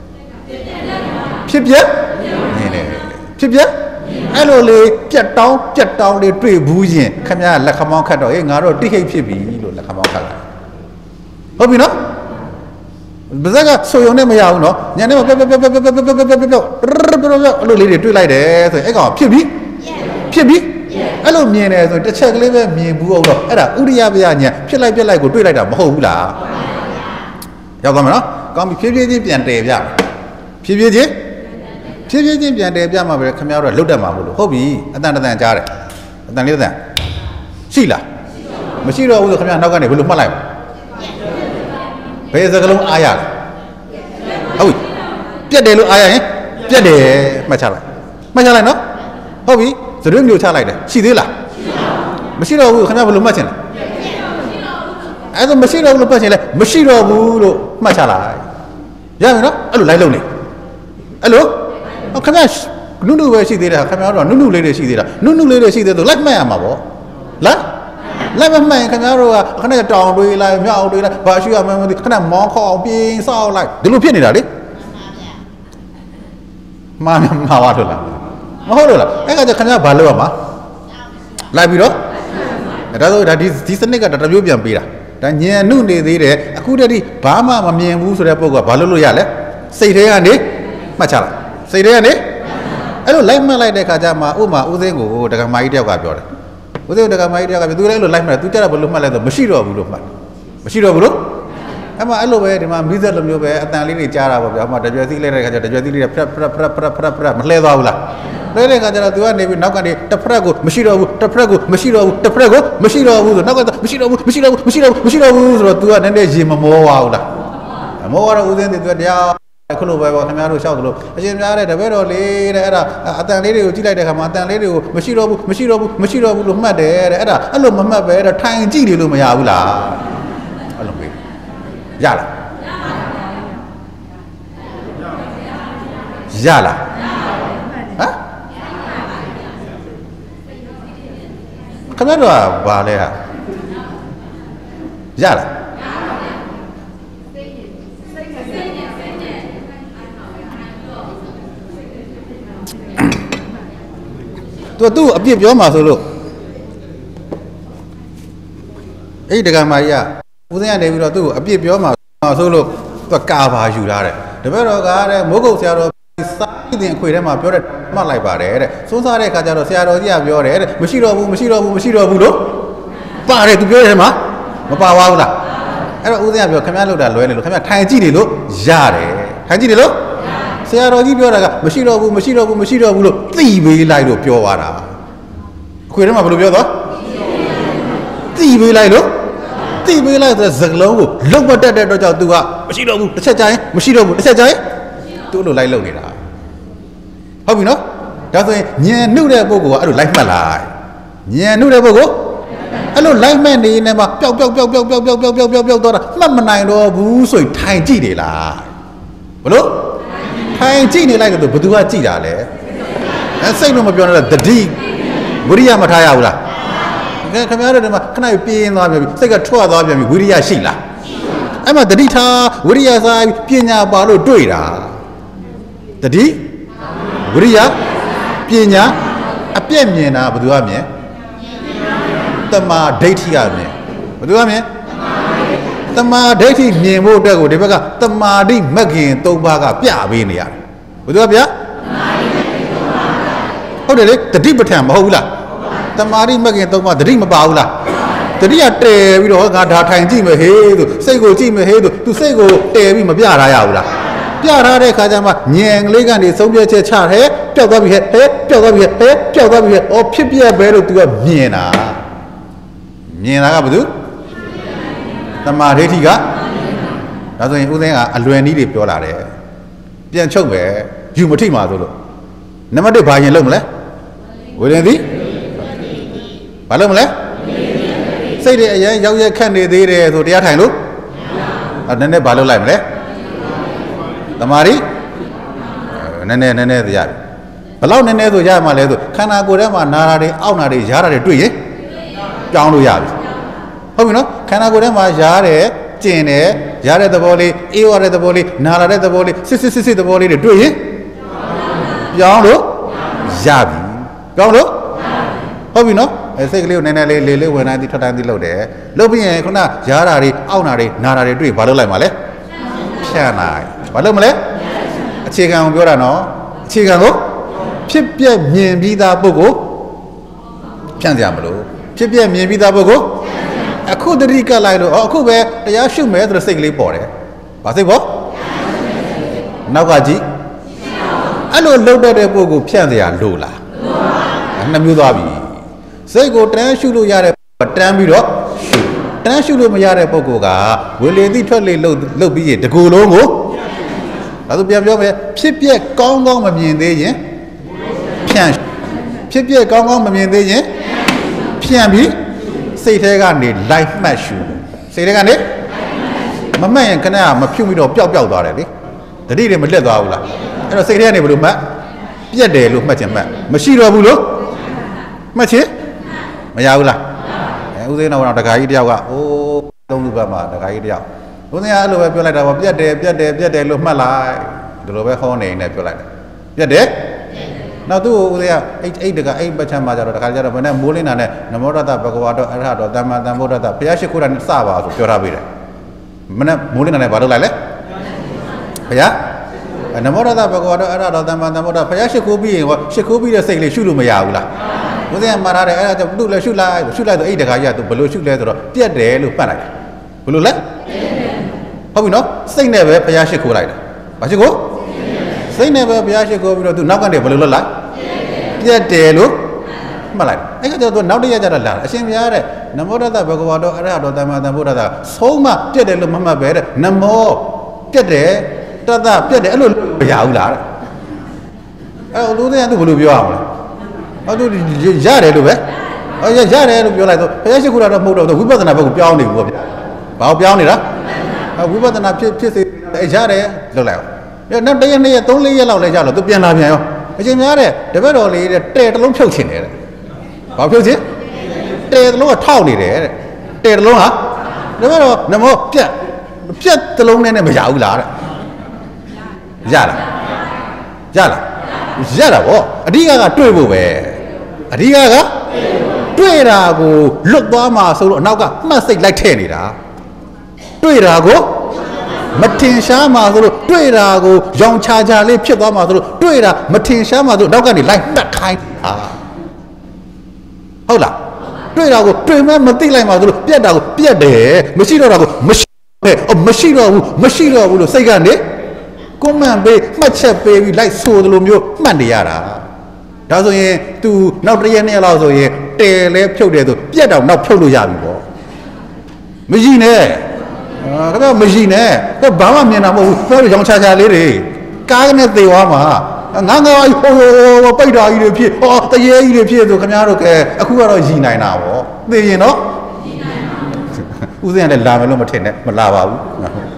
[SPEAKER 1] ဖြစ်ပြနေတယ်ဖြစ်ပြအဲ့လိုလေပြတ်တောင်းလေးတွေ့ဘူးရင်ခင်ဗျလက်ခမောင်းခတ်တော့ငါတို့တိခိတ်ဖြစ်ပြီလို့လက်ခမောင်းခတ်လိုက်ဟုတ်ပြီနော်ပါဇက်ကဆိုရုံနဲ့မရဘူးနော်ညနေမှာပျောက်အဲ့လိုလေးတွေတွေ့လိုက်တယ်ဆိုရင်အဲ့ကောင်ဖြစ်ပြီအဲ့လိုမြင်တယ်ဆိုရင်တစ်ချက်ကလေးပဲမြင်ဘူးအောင်တော့အဲ့ဒါဥရိယပြညာဖြစ်လိုက်ကိုတွေ့လိုက်တာမဟုတ်ဘူးလားရောက်သွားမယ်နော်ကောင်းပြီဖြည်းဖြည်းချင်းပြန်တည်ပြဖြည်းဖြည်းချင်းပြန်တည်ပြမှာပဲခင်ဗျားတို့လှုပ်တတ်မှာမဟုတ်လို့ဟုတ်ပြီအတန်ကြားတယ်အတန်လေးတန်ရှိလားမရှိတော့ဘူးဆိုခင်ဗျားနောက်ကနေဘယ်လိုမှတ်လိုက်ဘယ်စကလုံးအားရလဲဟုတ်ပြက်တယ်လို့အားရရင်ပြက်တယ်မှတ်ချလိုက်နော်ဟုတ်ပြီသရွေးမျိုးချလိုက်တယ်ရှိသေးလားမရှိတော့ဘူးခင်ဗျာဘယ်လိုမှတ်ချင်လဲအဲ့ဒါမရှိတော့ဘူးလို့မှတ်ချင်လဲမရှိတော့ဘူးလို့မှတ်ချလိုက်ရမယ်နော်အဲ့လိုလိုက်လုံးနေအဲ့လိုခင်ဗျာနုနုပဲရှိသေးတယ်ခင်ဗျာတော့နုနုလေးတွေရှိသေးတာနုနုလေးတွေရှိသေးတယ်လိုက်မှတ်ရမှာပေါ့လိုက်မမှန်ခင်ဗျားတို့ကခဏတောင်တွေးလိုက်မြောက်တွေးလိုက်ဘာရှိရမှန်းမသိခဏမောင်းခေါအောင်ပြင်းဆောက်လိုက်ဒီလိုဖြစ်နေတာလေမှားပါတော့လားမဟုတ်လို့လားအဲ့ကကြခင်ဗျားဘာလုပ်ရမှာလိုက်ပြီးတော့ဒါဆိုဒီစနစ်ကတမျိုးပြန်ပေးတာဒါညံနုနေသေးတယ်အခုတည်းဘာမှမမြင်ဘူးဆိုတဲ့ပုဂ္ဂိုလ်ကဘာလုပ်လို့ရလဲစိတ်ထဲကနေမှတ်ချလိုက်စိတ်ထဲကနေအဲ့လိုလိုက်မှတ်လိုက်တဲ့ခါကျမှဥမာဦးသိန်းကိုဒကမာကြီးတယောက်ကပြောတယ်ဦးသိန်းဒကမာကြီးတယောက်ကပြောသူလည်းအဲ့လိုလိုက်မှတ်တယ်သူကြတော့ဘယ်လိုမှတ်လဲဆိုမရှိတော့ဘူးလို့မှတ်မရှိတော့ဘူးလို့အဲ့မှာအဲ့လိုပဲဒီမှာမီးစက်လိုမျိုးပဲအတန်လေးတွေကြားတာပေါ့ဗျာအမှတကြွယ်သီးလိုက်တဲ့ခါကျတကြွယ်သီးလေးတွေဖရက်မလှဲသွားဘူးလားလဲတဲ့ခါကျတော့သူကနေပြီးနောက်ကနေတစ်ဖက်ကိုမရှိတော့ဘူးတစ်ဖက်ကိုမရှိတော့ဘူးတစ်ဖက်ကိုမရှိတော့ဘူးဆိုနောက်ကမရှိတော့ဘူးဆိုတော့ तू ကနည်းနည်းရေမမောပါဘူးလားမောတော့ဦးသိန်းသူတရားခုလိုပဲပေါ့ခင်ဗျားတို့ရှောက်သလိုအရှင်များတဲ့တပည့်တော်လေးတဲ့အဲ့ဒါအတန်လေးတွေကိုကြည့်လိုက်တဲ့ခါမှာအတန်လေးတွေကိုမရှိတော့ဘူးလို့မှတ်တယ်တဲ့အဲ့ဒါအဲ့လိုမမှတ်ပဲတဲ့ထိုင်ကြည့်နေလို့မရဘူးလားအဲ့လိုပဲရလားဟမ်ခင်ဗျားတို့ကဘာလဲဟာရလားသူအပြစ်ပြောမှာဆိုလို့အဲ့ဒီတက္ကမကြီးကဦးသိန်းကနေပြီးတော့သူ့ကိုအပြစ်ပြောမှာဆိုလို့သူကကာပါယူထားတယ်တပည့်တော်ကတဲ့မိုးကုတ်ဆရာတော်စာတင်အခွေထဲမှာပြောတဲ့မှတ်လိုက်ပါတယ်တဲ့စိုးစားတဲ့ခါကျတော့ဆရာတော်ကြီးကပြောတယ်တဲ့မရှိတော့ဘူးလို့ပါတယ်သူပြောတဲ့ထဲမှာမပါပါဘူးလားအဲ့တော့ဦးသိန်းကပြောခင်ဗျားလောက်တာလွဲနေလို့ခင်ဗျားထိုင်ကြည့်နေလို့ရတယ်ထိုင်ကြည့်နေလို့ဆရာတော်ကြီးပြောတာကမရှိတော့ဘူးလို့သိပေးလိုက်လို့ပြောသွားတာအခွေထဲမှာဘယ်လိုပြောသွားသိပေးလိုက်ဆိုတဲ့စကလုံးကိုလုံမတက်တဲ့တော့ကြောင့် तू ကမရှိတော့ဘူးတစ်ချက်ကြာရင်မရှိတော့ဘူးတစ်ချက်ကြာရင် तू အဲ့လိုလိုက်လုံနေတာဟုတ်ပြီနော်ဒါဆိုရင်ညံနှုတ်တဲ့ပုဂ္ဂိုလ်ကအဲ့လိုလိုက်မှတ်လိုက်ညံနှုတ်တဲ့ပုဂ္ဂိုလ်အဲ့လိုလိုက်မှတ်နေနေမှာပျောက်သွားတာမှတ်မနိုင်တော့ဘူးဆိုရင်ထိုင်ကြည့်နေလားဘလို့ထိုင်ကြည့်နေလိုက်တော့ဘယ်သူကကြည့်တာလဲစိတ်တော့မပြောနဲ့တတိဝိရိယမထားရဘူးလားခင်ဗျားတို့ဒီမှာခဏပြင်းသွားပြန်ပြီစိတ်ကထွက်သွားပြန်ပြီဝိရိယရှိလားအဲ့မှာတတိထားဝိရိယစားပညာပါလို့တွေ့တာတတိဝိရိယပညာအပြည့်မြင်တာဘယ်သူကမြင်တမာဒိဋ္ဌိကမြင်ဘယ်သူကမြင်တမာဒိဋ္ဌိမြင်ဖို့အတွက်ကိုဒီဘက်ကတမာဒိမဂ်ခင်၃ပါးကပြပေးနေရတယ်ဘယ်သူကဗျာဟုတ်တယ်လေတတိပဋ္ဌာန်မဟုတ်ဘူးလားတမာဒိမဂ်ခင်၃ပါးတတိမပါဘူးလားတတိကတည်ပြီးတော့ငါဒါထိုင်ကြည့်မယ်ဟေးသူစိတ်ကိုကြည့်မယ်ဟေးသူစိတ်ကိုတည်ပြီးမပြထားရဘူးလားပြထားတဲ့ခါကျမှညံကလေးကနေဆုံးဖြတ်ချက်ချတယ်ပျောက်သွားပြီဟဲ့ပျောက်သွားပြီအော်ဖြစ်ပြပဲလို့ तू ကမြင်တာကဘာလို့တမာဒိဋ္ဌိကဒါဆိုရင်ဦးသိန်းကအလွယ်နည်းတွေပြောလာတယ်ပြန်ချုပ်ပဲယူမထိမှာဆိုလို့နံပါတ်1ဘာရင်လုံးမလဲဝေဒင်သည်ဘာလုံးမလဲစိတ်တွေအရင်ရောက်ရက်ခတ်နေသေးတယ်ဆိုတရားထိုင်လို့နည်းနည်းဘာလုပ်လိုက်မလဲတမာရီနည်းနည်းသိရတယ်ဘလောက်နည်းနည်းဆိုရမှလဲဆိုခန္ဓာကိုယ်ထဲမှာနာတာတွေအောက်နာတွေရားတာတွေတွေ့ရင်ပြောင်းလို့ရပြီဟုတ်ပြီနော်ခန္ဓာကိုယ်ထဲမှာရားတယ်ကျင်တယ်ရားတဲ့သဘောလေးအေးဝတဲ့သဘောလေးနာလာတဲ့သဘောလေးစစ်သဘောလေးတွေတွေ့ရင်ပြောင်းလို့ရပြီပြောင်းလို့ဟုတ်ပြီနော်စိတ်ကလေးကိုနည်းနည်းလေးဝင်တိုင်းထွက်တိုင်းလုပ်တယ်လုပ်ပြီးရင်ခုနရားတာတွေအောက်နာတွေနာတာတွေတွေ့ဘာလုပ်လိုက်မှာလဲဖြန့်လိုက်ဘာလုပ်မလဲအခြေခံကိုပြောတာနော်အခြေခံကိုဖြစ်ပြက်မြင်ပြီးသားပုဂ္ဂိုလ်ဖြန့်ကြမလို့ဖြစ်ပြက်မြင်ပြီးသားပုဂ္ဂိုလ်အခုတတိကလိုက်လို့အခုပဲတရားရှုမယ်ဆိုတဲ့စိတ်ကလေးပေါ်တယ်ဘာစိတ်ပေါ်နောက်ကကြည့်အဲ့လိုလှုပ်တဲ့ပုဂ္ဂိုလ်ဖြန့်စရာလိုလားနှစ်မျိုးသွားပြီစိတ်ကိုတန်းရှုလို့ရတဲ့တန်းပြီးတော့တန်းရှုလို့မရတဲ့ပုဂ္ဂိုလ်ကဝေလေတိထွက်လေလှုပ်ပြီးရင်တကူလုံးကိုဒါဆိုပြန်ပြောမယ်ဖြစ်ပျက်ကောင်းကောင်းမမြင်သေးရင်ဖြန့်ဖြစ်ပျက်ကောင်းကောင်းမမြင်သေးရင်ဖြန့်ပြီးစိတ်ထဲကနေလိုက်မှတ်ရှုစိတ်ထဲကနေမမှတ်ရင်ခဏမဖြုတ်ပြီးတော့ပျောက်သွားတယ်လေတတိတွေမလက်သွားဘူးလားအဲ့တော့စိတ်ထဲကနေဘယ်လိုမှတ်ပြက်တယ်လို့မှတ်ချင်မှတ်မရှိတော့ဘူးလို့မှတ်ချင်မရဘူးလားဦးစင်းတော်တခါကြီးတယောက်ကအိုးသုံးလူဘက်မှာတခါကြီးတယောက်ဦးစင်းကအဲ့လိုပဲပြောလိုက်တာပေါ့ပြက်တယ်လို့မှတ်လိုက်ဒီလိုပဲဟောနေနေပြောလိုက်တယ်ပြက်တယ်နောက်သူ့ဦးစင်းကအဲ့တကအဲ့ပတ်ချမ်းမှာကြတော့တခါကြတော့ဘယ်နဲ့မိုးလင်းတာနဲ့နမောတတဘဂဝါတော့အရဟတော့တမ္မာတမ္ဗုဒ္ဓတဘုရားရှိခိုးတာနဲ့စပါဆိုပြောထားပေးတယ်မနဲ့မိုးလင်းတာနဲ့ဘာလုပ်လိုက်လဲဘုရားနမောတတဘဂဝါတော့အရဟတော့တမ္မာတမ္ဗုဒ္ဓဘုရားရှိခိုးပြီးရင်ရှိခိုးပြီးတဲ့စိတ်လေးရှုလို့မရဘူးလားဦးစင်းကမှားထားတယ်အဲ့ဒါကြောင့်သူ့လည်းရှုလိုက်ဆိုအဲ့တခါကြီးကသူဘယ်လိုရှုလဲဆိုတော့ပြက်တယ်လို့မှတ်လိုက်တယ်ဘယ်လိုလဲဟုတ်ပြီနော်စိတ်နဲ့ပဲဘုရားရှိခိုးလိုက်တယ်ဘာရှိခိုးစိတ်နဲ့ပဲဘုရားရှိခိုးပြီးတော့သူနောက်ကနေဘယ်လိုလုပ်လိုက်ပြက်တယ်လို့မှတ်လိုက်အဲ့ကကျတော့သူနောက်တစ်ရက်ကျတော့လာအရှင်ဘုရားတဲ့နမောတတဘဂဝါတော့အရဟတော့တမ္မာတမ္ဗုဒ္ဓတာဆုံးမပြက်တယ်လို့မမှတ်ပဲတဲ့နမောပြက်တယ်တတပြက်တယ်အဲ့လိုမရဘူးလားတဲ့အဲ့တော့လူတွေကသူဘယ်လိုပြောရမလဲဟောသူရတယ်လို့ပဲရတယ်လို့ပြောလိုက်တော့ဘုရားရှိခိုးတာတော့မဟုတ်တော့ဝိပဿနာဘက်ကိုပြောင်းနေဘူးဗျာဘာကိုပြောင်းနေတာဝိပဿနာဖြစ်စေရတယ်လို့လိုက်အောင်နောက်တစ်ရက်နှစ်ရက်သုံးလေးရက်လောက်လဲကြတော့သူပြန်လာပြန်ရောအချိန်များတဲ့တပည့်တော်လေးတဲ့တဲတလုံးဖြုတ်ချင်တယ်တဲ့ဘာဖြုတ်ချင်တဲတလုံးကထောက်နေတယ်တဲ့တဲတလုံးဟာတပည့်တော်နမောပြက်တလုံးနဲ့မရဘူးလားတဲ့ရလားရတာဗောအဓိကတွေ့ဖို့ပဲအဓိကတွေ့တာကိုလွတ်သွားမှာဆိုလို့အနောက်ကမှတ်စိတ်လိုက်ထည့်နေတာတွေ့တာကိုမထင်ရှားမှာဆိုလို့တွေ့တာကိုရောင်ချာလေးဖြစ်သွားမှာဆိုလို့တွေ့တာမထင်ရှားမှာဆိုနောက်ကနေလိုက်မှတ်ခိုင်းတာဟုတ်လားတွေ့တာကိုတွေ့မှမသိလိုက်မှာဆိုလို့ပြက်တာကိုပြက်တယ်မရှိတော့တာကိုမရှိတော့ဘူးလို့စိတ်ကနေကွန်မန့်ပေးမှတ်ချက်ပေးပြီးလိုက်ဆိုသလိုမျိုးမှတ်နေရတာဒါဆိုရင် तू နောက်တစ်ရက်နှစ်ရက်လောက်ဆိုရင်တဲလဲဖြုတ်တယ်ဆိုပြက်တော့နောက်ဖြုတ်လို့ရပြီပေါ့မရှိနဲ့ခင်ဗျာမရှိနဲ့ဘာမှမြင်တာမဟုတ်ဘူးပြောလို့ရောင်ချာလေးတွေကားနဲ့သေသွားမှာငါဟိုပိတ်တာကြီးတွေဖြစ်တရေကြီးတွေဖြစ်ဆိုခင်ဗျားတို့ကအခုကတော့ရည်နိုင်တာပေါ့သိရင်တော့ရည်နိုင်ပါဘူးဦးစင်းကလည်းလာမယ်လို့မထင်နဲ့မလာပါဘူး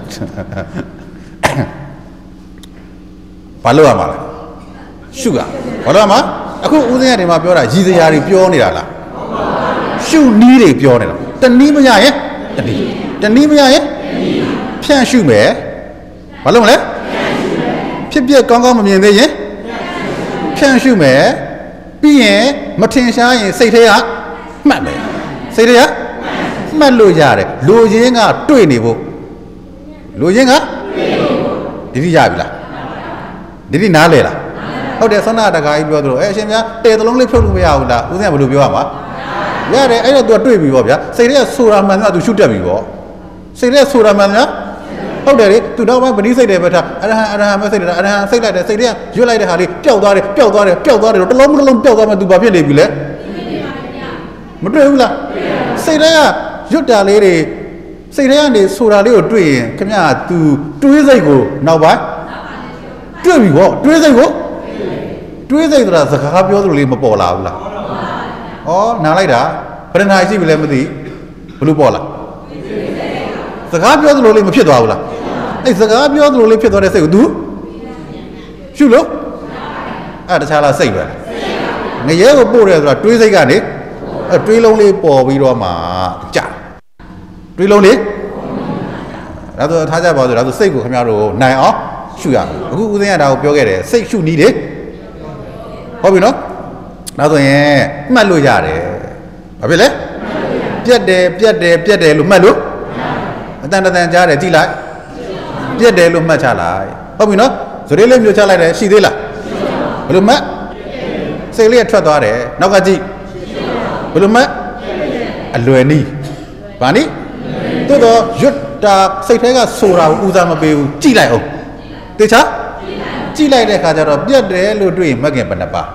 [SPEAKER 1] ဘာလို့ရမှာလဲရှုကဘာလို့ရမှာအခုဦးစင်းကဒီမှာပြောတာရည်စရာတွေပြောနေတာလားရှုနီးတွေပြောနေတာတနည်းမရရင်တနည်းမရရင်ဖြန့်ရှုမယ်ဘာလို့မလဲဖြစ်ပြကောင်းကောင်းမမြင်သေးရင်ဖြန့်ရှုမယ်ပြီးရင်မထင်ရှားရင်စိတ်ထဲကမှတ်မယ်စိတ်ထဲကမှတ်လို့ရတယ်လူရင်းကတွေ့နေဖို့လူရင်းကဒီရပြီလားဒီနားလေလားဟုတ်တယ်ဆောနာတကာကြီးပြောသလိုအရှင်ဗျာတဲသလုံးလေးဖြုတ်လို့မရဘူးလားဦးစင်းကဘယ်လိုပြောရမှာရတယ်အဲ့တော့ तू တွေ့ပြီပေါ့ဗျာစိတ်ထဲကဆိုတာမှန်က तू ရှုတက်ပြီပေါ့စိတ်ထဲဆိုတာမှန်လားဟုတ်တယ်လေ तू တော့ဗတိစိတ်တယ်ပဲထားအရဟံမစိတ်တယ်အရဟံစိတ်လိုက်တယ်စိတ်ထဲကရွတ်လိုက်တဲ့ဟာလေးပျောက်သွားတယ်တော့တလုံးပျောက်သွားမှ तू ဘာဖြစ်နေပြီလဲမတွေ့ဘူးလားစိတ်ထဲကရွတ်တာလေးတွေစိတ်ထဲကနေဆိုတာလေးကိုတွေ့ရင်ခင်ဗျာ तू တွေးစိတ်ကိုနောက်ပိုင်းတွေ့ပြီပေါ့တွေးစိတ်ဆိုတာစကားပြောသလိုလေးမပေါ်လာဘူးလားဩနားလိုက်တာဘယ်နှနာရှိပြီလဲမသိဘလို့ပေါ်လာစကားပြောသလိုလေးမဖြစ်သွားဘူးလားအဲ့စကားပြောသလိုလေးဖြစ်သွားတဲ့စိတ်ကို तू ရှုလို့အဲ့တခြားလားစိတ်ပဲငရဲကိုပို့တယ်ဆိုတာတွေးစိတ်ကနေတွေးလုံးလေးပေါ်ပြီးတော့မှကြာတွေးလုံးလေးဒါဆိုထားကြပါဆိုဒါဆိုစိတ်ကိုခင်ဗျားတို့နိုင်အောင်ရှုရမယ်အခုဦးသိန်းကဒါကိုပြောခဲ့တယ်စိတ်ရှုနည်းတယ်ဟုတ်ပြီနော်နောက်ဆိုရင်မှတ်လို့ရတယ်ဘာဖြစ်လဲပြက်တယ်လို့မှတ်လို့အတန်ကြားတယ်ကြည့်လိုက်ပြက်တယ်လို့မှတ်ချလိုက်ဟုတ်ပြီနော်ဇရေလေးမျိုးချလိုက်တယ်ရှိသေးလားဘယ်လိုမှတ်စိတ်လေးထွက်သွားတယ်နောက်ကကြည့်ဘယ်လိုမှတ်အလွယ်နည်းဘာနည်းတိုးတော့ရွတ်တာစိတ်ထဲကဆိုတာကိုဦးစားမပေးဘူးကြည့်လိုက်အောင်တေချာကြည့်လိုက်တဲ့အခါကျတော့ပြက်တယ်လို့တွေ့ရင်မကင်ဘယ်နှပါ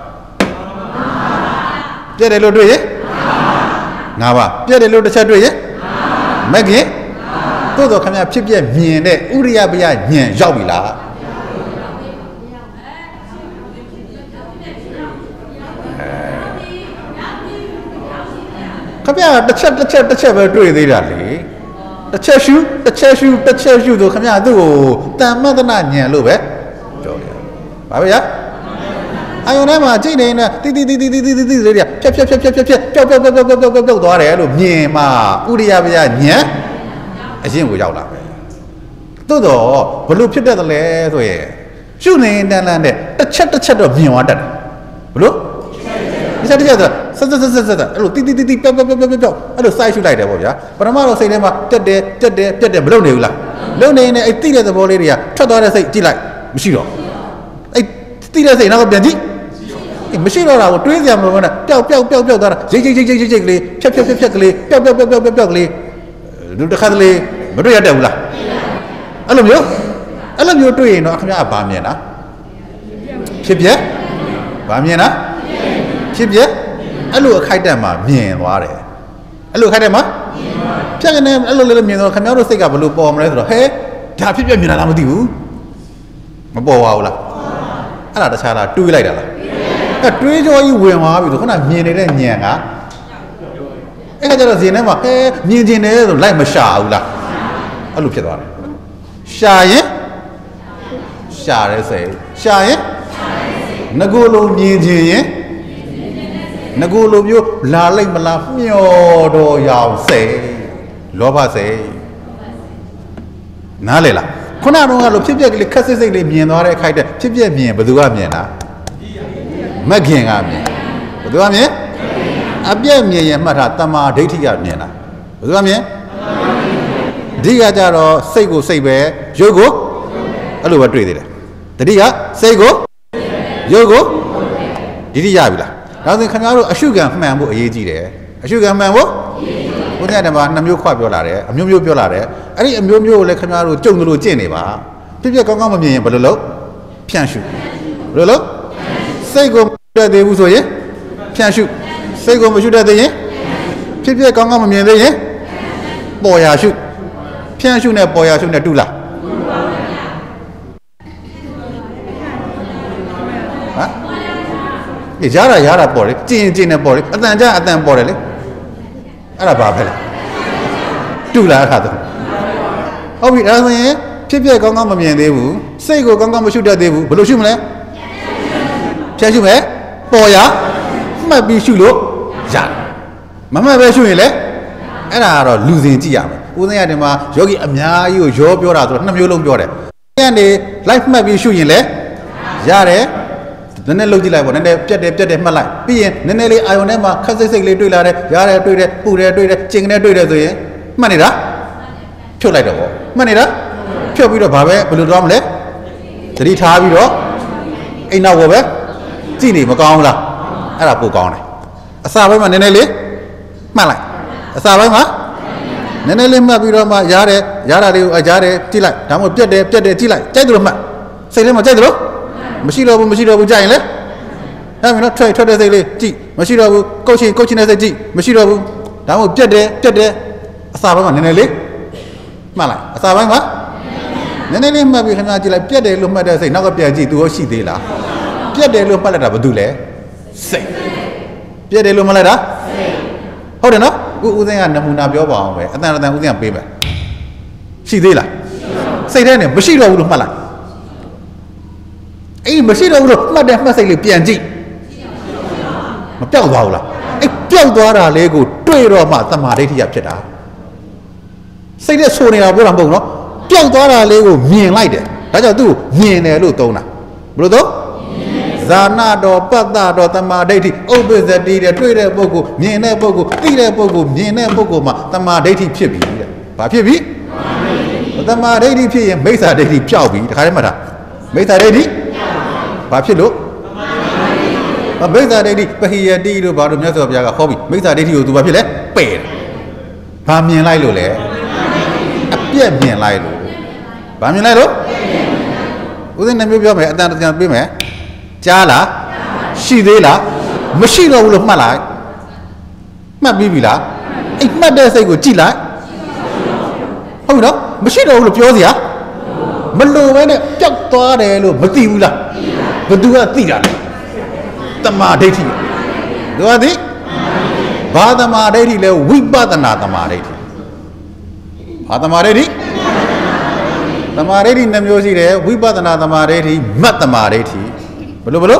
[SPEAKER 1] ပြက်တယ်လို့တွေ့ရင်၅ပါးပြက်တယ်လို့တစ်ချက်တွေ့ရင်မကင်သို့တော့ခင်ဗျာဖြစ်ပြမြင်တဲ့ဥရိယပယဉာဏ်ရောက်ပြီလားခမရတစ်ချက်ပဲတွေ့သေးတာလေတစ်ချက်ရှုဆိုခမရသူ့ကိုတန်မတနာညံလို့ပဲပြောတယ်ဘာပဲရအယုံထဲမှာကြိတ်နေတဲ့တီလေးတွေကဖြက်ပျောက်သွားတယ်လို့မြင်မှဥရိယဗျာညံအရင်ကိုရောက်လာပဲသို့တော့ဘလို့ဖြစ်တတ်တယ်လဲဆိုရင်ရှုနေတန်းတဲ့တစ်ချက်တော့မြင်သွားတတ်တယ်ဘလို့တစ်ချက်ဆိုဆက်အဲ့လိုတီပျောက်အဲ့လိုစိုက်ရှုလိုက်တယ်ပေါ့ဗျာပထမတော့စိတ်ထဲမှာတက်တယ်မလုပ်နေဘူးလားလုပ်နေနေအဲ့တိတဲ့သဘောလေးတွေကထွက်သွားတဲ့စိတ်ကြည့်လိုက်မရှိတော့အဲ့တိတဲ့စိတ်နောက်ကပြန်ကြည့်မရှိတော့တာကိုတွေးစရာမလိုဘူးနဲ့ပျောက်သွားတာရိတ်ကလေးဖြက်ကလေးပျောက်ကလေးလူတစ်ခါတလေမတွေ့ရတတ်ဘူးလားအဲ့လိုမျိုးတွေ့ရင်တော့ခင်ဗျားဘာမြင်တာဖြစ်ပြဘာမြင်တာဖြစ်ပြအဲ့လိုအခိုက်အတန့်မှာမြင်သွားတယ်အဲ့လိုအခိုက်အတန့်မှာဖြတ်ကနေအဲ့လိုလေးမြင်တော့ခင်ဗျားတို့စိတ်ကဘယ်လိုပေါ်မလဲဆိုတော့ဟဲဒါဖြစ်ပြမြင်တာလားမသိဘူးမပေါ်ပါဘူးလားအဲ့ဒါတခြားလားတွေးလိုက်တာလားအဲ့တွေးကြောကြီးဝင်သွားပြီဆိုခုနမြင်နေတဲ့ညံကအဲ့ဒါကြတော့ဇင်ထဲမှာဟဲမြင်ကျင်တယ်ဆိုလိုက်မရှာဘူးလားအဲ့လိုဖြစ်သွားတယ်ရှာရင်ရှာရဲစိတ်ရှာရင်ငကိုလိုမြင်ကျင်ရင်ငကိုလိုမျိုးလာလိုက်မလားမျောတော့ရအောင်စိတ်လောဘစိတ်နားလေလားခုနကတော့လို့ဖြစ်ပျက်ကလေးခက်စစ်လေးမြင်သွားတဲ့အခိုက်တဲ့ဖြစ်ပျက်မြင်ဘယ်သူကမြင်လားမက်ခင်ကမြင်ဘယ်သူကမြင်အပြက်မြင်ရင်မှတ်ထားတမာဒိဋ္ဌိကမြင်တာဘယ်သူကမြင်ဒီကကြတော့စိတ်ကိုစိတ်ပဲရုပ်ကိုအဲ့လိုပဲတွေ့သေးတယ်တတိကစိတ်ကိုရုပ်ကိုဒီတိရပြီလားဒါဆိုခင်ဗျားတို့အရှုခံမှန်ဖို့အရေးကြီးတယ်အရှုခံမှန်ဖို့ဘုရားဓမ္မ2မျိုးခွပြောလာတယ်အမျိုးပြောလာတယ်အဲ့ဒီအမျိုးကိုလည်းခင်ဗျားတို့ကြုံလို့ကျင့်နေပါဖြစ်ဖြစ်ကောင်းမမြင်ရင်ဘယ်လိုလုပ်ဖြန့်ရှုဘယ်လိုလုပ်စိတ်ကိုမရှုတတ်သေးဘူးဆိုရင်ဖြန့်ရှုစိတ်ကိုမရှုတတ်သေးရင်ဖြစ်ဖြစ်ကောင်းမမြင်သေးရင်ပေါ်ရာရှုဖြန့်ရှုနဲ့ပေါ်ရာရှုနဲ့တူလားဟမ်ဒီရတာပေါ်တယ်ကျင်နဲ့ပေါ်တယ်အတန်ကြအတန်ပေါ်တယ်လေအဲ့ဒါဘာပဲလဲတူလားအခါတော့ဟုတ်ပြီအဲ့ဒါဆိုရင်ဖြစ်ဖြစ်ကောင်းမမြင်သေးဘူးစိတ်ကိုကောင်းမရှုတတ်သေးဘူးဘယ်လိုရှုမလဲဖြန့်ရှုမယ်ပေါ်ရာမှတ်ပြီးရှုလို့ရတယ်မမှတ်ပဲရှုရင်လေအဲ့ဒါကတော့လူစဉ်ကြည့်ရမယ်ဦးဇင်းရတယ်မှာယောဂီအများကြီးကိုရောပြောတာဆိုတော့2မျိုးလုံးပြောတယ်အဲ့ကနေ live မှတ်ပြီးရှုရင်လေရတယ်နည်းနည်းလှုပ်ကြည့်လိုက်ပေါ့နည်းနည်းပြတ်တယ်မှတ်လိုက်ပြီးရင်နည်းနည်းလေးအာယုန်ထဲမှာခက်စိတ်လေးတွေ့လာတယ်ရတယ်တွေ့တယ်ပူတယ်တွေ့တယ်ကျင်ကနေတွေ့တယ်ဆိုရင်မှတ်နေတာဖြုတ်လိုက်တော့ပေါ့မှတ်နေတာဖြုတ်ပြီးတော့ဘာပဲဘယ်လိုသွားမလဲသတိထားပြီးတော့အိမ်နောက်ဘောပဲကြည့်နေမကောင်းဘူးလားအဲ့ဒါပိုကောင်းတယ်အစာပိုင်းမှာနည်းနည်းလေးမှတ်လိုက်အစာပိုင်းမှာနည်းနည်းလေးမှတ်ပြီးတော့မှရတယ်ရတာလေးကိုကြားတယ်ကြည့်လိုက်ဒါမှမဟုတ်ပြတ်တယ်ကြည့်လိုက်ကြိုက်တယ်လို့မှတ်စိတ်ထဲမှာကြိုက်တယ်လို့မရှိတော့ဘူးကြိုက်ရင်လေအဲ့မင်းတို့ထွက်တဲ့စိတ်လေးကြည့်မရှိတော့ဘူးကုတ်ချင်တဲ့စိတ်ကြည့်မရှိတော့ဘူးဒါမှမဟုတ်ပြတ်တယ်အစာပိုင်းမှာနည်းနည်းလေးမှတ်လိုက်အစာပိုင်းမှာနည်းနည်းလေးမှတ်ပြီးခင်ဗျာကြည့်လိုက်ပြတ်တယ်လို့မှတ်တဲ့စိတ်နောက်ကပြန်ကြည့်သူရောရှိသေးလားပြတ်တယ်လို့မှတ်လိုက်တာဘာတူလဲစိတ်ပြတ်တယ်လို့မှတ်လိုက်တာစိတ်ဟုတ်တယ်နော်ဦးသိန်းကနမူနာပြောပါအောင်ပဲအတန်ဦးသိန်းကပေးမယ်ရှိသေးလားစိတ်ထဲနဲ့မရှိတော့ဘူးလို့မှတ်လိုက်အေးမရှိတော့ဘူးလို့မှတ်တဲ့မှတ်စိတ်လေးပြန်ကြည့်မပြောက်သွားဘူးလားအေးပျောက်သွားတာလေးကိုတွေ့တော့မှသမာဓိဋ္ဌိရဖြစ်တာစိတ်နဲ့ဆိုနေတာပြောတာမဟုတ်ဘူးနော်ပျောက်သွားတာလေးကိုမြင်လိုက်တယ်ဒါကြောင့်သူ့ကိုမြင်တယ်လို့သုံးတာဘယ်လိုသုံးဇာနာတော်ပတ္တတော်သမာဓိဋ္ဌိဥပ္ပဇ္ဇတိတဲ့တွေ့တဲ့ပုဂ္ဂိုလ်မြင်တဲ့ပုဂ္ဂိုလ်သိတဲ့ပုဂ္ဂိုလ်မြင်တဲ့ပုဂ္ဂိုလ်မှာသမာဓိဋ္ဌိဖြစ်ပြီတဲ့ဘာဖြစ်ပြီသမာဓိဋ္ဌိဖြစ်ရင်မိစ္ဆာဒိဋ္ဌိပျောက်ပြီတခါတည်းမှတ်တာမိစ္ဆာဒိဋ္ဌိဘာဖြစ်လို့မိစ္ဆာဒိဋ္ဌိပဟိယတိလို့ဘာလို့မြတ်စွာဘုရားကဟောပြီမိစ္ဆာဒိဋ္ဌိကိုသူဘာဖြစ်လဲပယ်တယ်ဘာမြင်လိုက်လို့လဲအပြက်မြင်လိုက်လို့ဘာမြင်လိုက်လို့ဦးဇင်းနှမျိုးပြောမယ်အတန်တန်ပြေးမယ်ကြားလားရှိသေးလားမရှိတော့ဘူးလို့မှတ်လိုက်မှတ်ပြီးပြီလားအဲ့မှတ်တဲ့စိတ်ကိုကြည့်လိုက်ဟုတ်ပြီနော်မရှိတော့ဘူးလို့ပြောစရာမလိုပဲနဲ့ပျောက်သွားတယ်လို့မသိဘူးလားဘယ်သူကသိတာလဲတမာဒိဋ္ဌိသူကသိဘဘာသမာဓိဋ္ဌိလဲဝိပဿနာသမာဓိဋ္ဌိဘာသမာဓိဋ္ဌိသမာဓိဋ္ဌိနှမျိုးရှိတယ်ဝိပဿနာသမာဓိဋ္ဌိမတ်သမာဓိဋ္ဌိဘလို့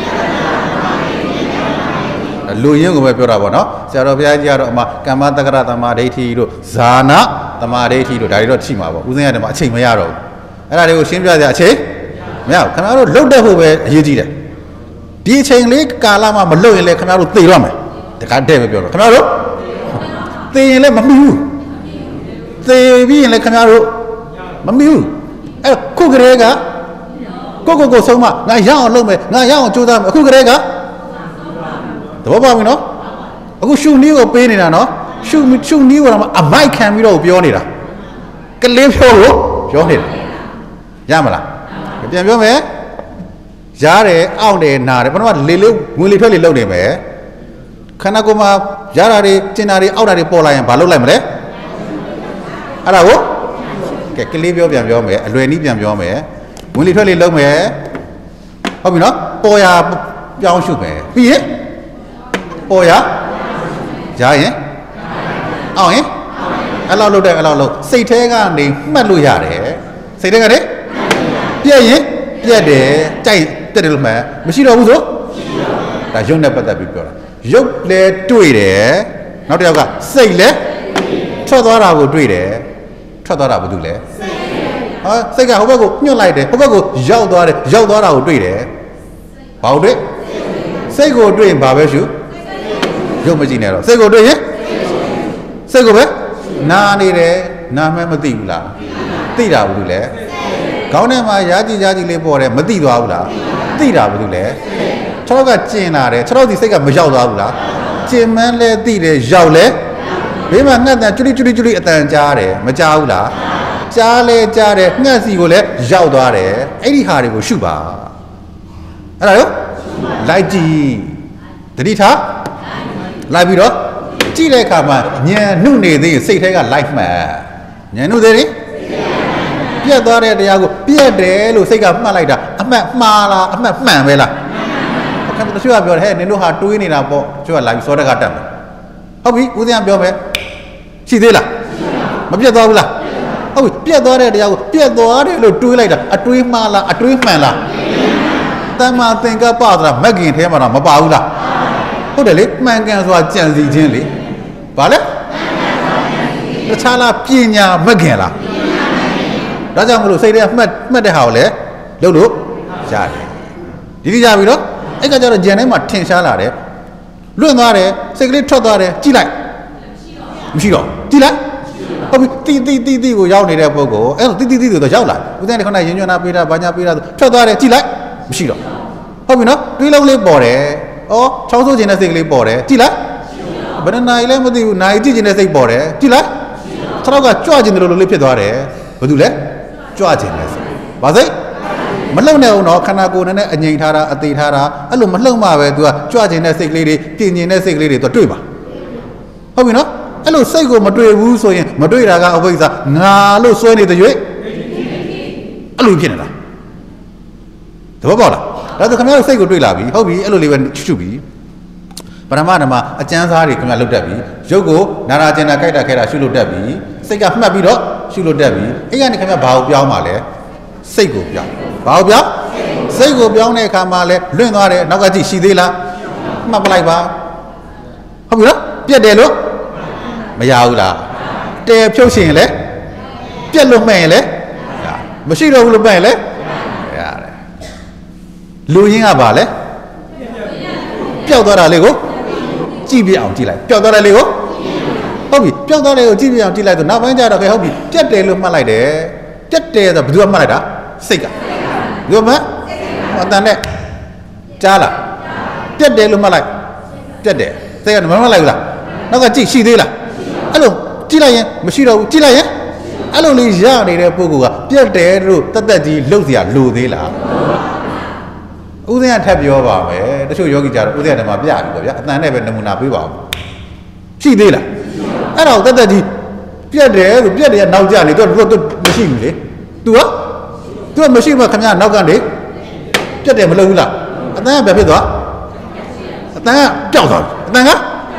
[SPEAKER 1] လူရင်းကိုပဲပြောတာပေါ့နော်ဆရာတော်ဘုရားကြီးကတော့အမကမ္မတက္ကရသမာဓိဋ္ဌိတို့ဇာနာသမာဓိဋ္ဌိတို့ဒါတွေတော့ရှိမှာပေါ့ဦးဇင်းရတယ်မှာအချိန်မရတော့ဘူးအဲ့ဒါတွေကိုရှင်းပြစရာအချိန်မရဘူးခင်ဗျားတို့လှုပ်တတ်ဖို့ပဲအရေးကြီးတယ်ဒီအချိန်လေးကာလမှာမလှုပ်ရင်လည်းခင်ဗျားတို့သေတော့မယ်တခါတည်းပဲပြောတော့ခင်ဗျားတို့သေရင်လည်းမမီဘူးသေပြီးရင်လည်းခင်ဗျားတို့မမီဘူးအဲ့ခုကလေးကကိုဆုံးမငါရအောင်လုပ်မယ်ငါရအောင်ကြိုးစားမယ်အခုကလေးကသဘောပေါက်ပြီနော်အခုရှုနီးကိုပေးနေတာနော်ရှုနီးကိုတော့အမိုက်ခံပြီးတော့ပြောနေတာကလေးပြောလို့ပြောနေတာရမလားပြန်ပြောမယ်ရားတယ်အောင့်တယ်နာတယ်ဘယ်တော့မှလေဝင်လေထွက်လေလုပ်နေမယ်ခန္ဓာကိုယ်မှာရတာတွေကျင်တာတွေအောက်တာတွေပေါ်လာရင်ဘာလုပ်လိုက်မလဲအဲ့ဒါကိုကဲကလေးပြောပြန်ပြောမယ်အလွယ်နည်းပြန်ပြောမယ်ဝင်လေထွက်လေလုပ်မယ်ဟုတ်ပြီနော်ပေါ်ရပြောင်းရှုမယ်ပြီးရင်ပေါ်ရရရင်အောင်ရင်အဲ့လောက်လုပ်တယ်အဲ့လောက်လုပ်စိတ်แท้ကနေမှတ်လို့ရတယ်စိတ်แท้ကနေပြက်ရင်ပြက်တယ်ကြိုက်တက်တယ်လို့မှမရှိတော့ဘူးဆိုဒါရုပ်နဲ့ပတ်သက်ပြီးပြောတာရုပ်လဲတွေ့တယ်နောက်တစ်ယောက်ကစိတ်လဲထွက်သွားတာကိုတွေ့တယ်ထွက်သွားတာဘာလို့လဲဟာစိတ်ကဟိုဘက်ကိုညှို့လိုက်တယ်ဟိုဘက်ကိုရောက်သွားတယ်ရောက်သွားတာကိုတွေ့တယ်ဘာလို့တွေ့စိတ်ကိုတွေ့ရင်ဘာပဲရှုရုပ်မကြည့်နဲ့တော့စိတ်ကိုတွေ့ရင်စိတ်ကိုပဲနာနေတယ်နာမှမသိဘူးလားသိတာဘာလို့လဲခေါင်းထဲမှာရာကြည့်လေးပေါ်တယ်မသိသွားဘူးလားသိတာဘာလို့လဲ6ကကျင်လာတယ်6စီစိတ်ကမရောက်သွားဘူးလားကျင်မှန်းလဲသိတယ်ရောက်လဲဘေးမှာငှက်တန်ကျွလိအတန်ကြားတယ်မကြားဘူးလားကြားလဲကြားတယ်ငှက်စီကိုလည်းရောက်သွားတယ်အဲ့ဒီဟာတွေကိုရှုပါအဲ့ဒါရောလိုက်ကြည့်တတိထားလိုက်ပြီးတော့ကြည့်တဲ့အခါမှာဉာဏ်နှုတ်နေသေးရင်စိတ်ထဲကလိုက်မှတ်ဉာဏ်နှုတ်သေးတယ်ပြတ်သွားတဲ့တရားကိုပြတ်တယ်လို့စိတ်ကမှတ်လိုက်တာအမှတ်မှားလားအမှတ်မှန်ပဲလားခင်ဗျားတို့ကပြောတယ်ဟဲ့နင်တို့ဟာတွေးနေတာပေါ့ကျွတ်ကလာပြီးစောတကတက်မယ်ဟုတ်ပြီဦးဇင်းကပြောမယ်ရှိသေးလားမပြတ်သွားဘူးလားဟုတ်ပြီပြတ်သွားတဲ့တရားကိုပြတ်သွားတယ်လို့တွေးလိုက်တာအတွေးမှားလားအတွေးမှန်လားတမ္မာသင်္ကပ္ပဆိုတာမက်ကင်ထဲမှာတော့မပါဘူးလားဟုတ်တယ်လေမှန်ကန်ဆိုတာကြံစီခြင်းလေဘာလဲတခြားလားပညာမက်ကင်လားဒါကြောင့်မလို့စိတ်ထဲမှတ်တဲ့ဟာကိုလည်းလုပ်လို့ရတယ်ဒီကြပြီနော်အဲ့ကကြတော့ဂျန်ထဲမှာထင်ရှားလာတယ်လွင့်သွားတယ်စိတ်ကလေးထွက်သွားတယ်ကြည့်လိုက်မရှိတော့ကြည့်လိုက်ဟုတ်ပြီတီကိုရောက်နေတဲ့ပုဂ္ဂိုလ်အဲ့တော့တီတော့ရောက်လာဦးဇင်းကခဏရင်းညွှန်းနာပေးတာဘာညာပေးတာထွက်သွားတယ်ကြည့်လိုက်မရှိတော့ဟုတ်ပြီနော်တွေးလုံးလေးပေါ်တယ်ဩချောင်းဆိုးခြင်းတဲ့စိတ်ကလေးပေါ်တယ်ကြည့်လိုက်ဘယ်နာရီလဲမသိဘူးနာရီကြည့်ခြင်းတဲ့စိတ်ပေါ်တယ်ကြည့်လိုက်6ကကြွခြင်းတယ်လို့လေးဖြစ်သွားတယ်ဘာလို့လဲကြွခြင်းလဲဆိုဘာစိတ်မလှုပ်နဲ့အောင်တော့ခန္ဓာကိုယ်နဲ့အငြိမ်ထားတာအသေးထားတာအဲ့လိုမလှုပ်မှပဲ तू ကကြွခြင်းတဲ့စိတ်ကလေးတွေပြင်ကျင်တဲ့စိတ်ကလေးတွေ तू တွေ့ပါဟုတ်ပြီနော်အဲ့လိုစိတ်ကိုမတွေ့ဘူးဆိုရင်မတွေ့တာကအဝိဇ္ဇာငါလို့စွဲနေတဲ့ရွေ့အဲ့လိုဖြစ်နေတာသဘောပေါက်လားဒါဆိုခင်ဗျားတို့စိတ်ကိုတွေ့လာပြီဟုတ်ပြီအဲ့လိုလေးပဲချွတ်ပြီပရမဓမ္မအကျမ်းစားတွေခင်ဗျားလုတ်တတ်ပြီရုပ်ကိုနာရာကျင်တာကြိုက်တာခဲတာရှုလို့တတ်ပြီစိတ်ကမှတ်ပြီးတော့ရှုလို့တတ်ပြီအဲ့ကနေခင်ဗျားဘာကိုပြောင်းပါလဲစိတ်ကိုပြောင်းဘာကိုပြောင်းစိတ်ကိုပြောင်းတဲ့အခါမှာလဲလွင့်သွားတယ်နောက်ကကြည့်ရှိသေးလားမှတ်ပလိုက်ပါဟုတ်ပြီနော်ပြက်တယ်လို့မရဘူးလားတဲဖြုတ်ရှင်လဲပြက်လို့မှန်ရင်လဲမရှိတော့ဘူးလို့မှန်ရင်လဲရတယ်လူရင်းကပါလဲပျောက်သွားတာလေးကိုကြည့်ပြအောင်ကြည့်လိုက်ပျောက်သွားတဲ့လေးကိုဟုတ်ပြီပျောက်သွားတဲ့ကိုကြည့်ပြအောင်ကြည့်လိုက်တော့နောက်ပိုင်းကျတော့ခဲဟုတ်ပြီပြက်တယ်လို့မှတ်လိုက်တယ်ပြက်တယ်ဆိုဘယ်သူကမှတ်လိုက်တာစိတ်ကဘယ်သူမှအတန်နဲ့ကြားလားပြက်တယ်လို့မှတ်လိုက်ပြက်တယ်စိတ်ကမမှတ်လိုက်ဘူးလားနောက်ကကြည့်ရှိသေးလားအဲ့လိုကြည့်လိုက်ရင်မရှိတော့ဘူးကြည့်လိုက်ရင်အဲ့လိုလေးရနေတဲ့ပုဂ္ဂိုလ်ကပြက်တယ်လို့တက်ကြီးလှုပ်เสียလိုသေးလားဥဒိယထပ်ပြောပါမယ်တချို့ယောဂီကြတော့ဥဒိယဓမ္မပြပြီပေါ့ဗျာအတန်နဲ့ပဲနမူနာပေးပါဦးရှိသေးလားအဲ့တော့တက်ကြီးပြက်တယ်ဆိုပြက်တယ်ကနောက်ကျနေသူမရှိဘူးလေ तू ကမရှိမှခင်ဗျာနောက်ကနေပြက်တယ်မလုပ်ဘူးလားအတန်ကပဲဖြစ်သွားအတန်ကပျောက်သွားအတန်ကမ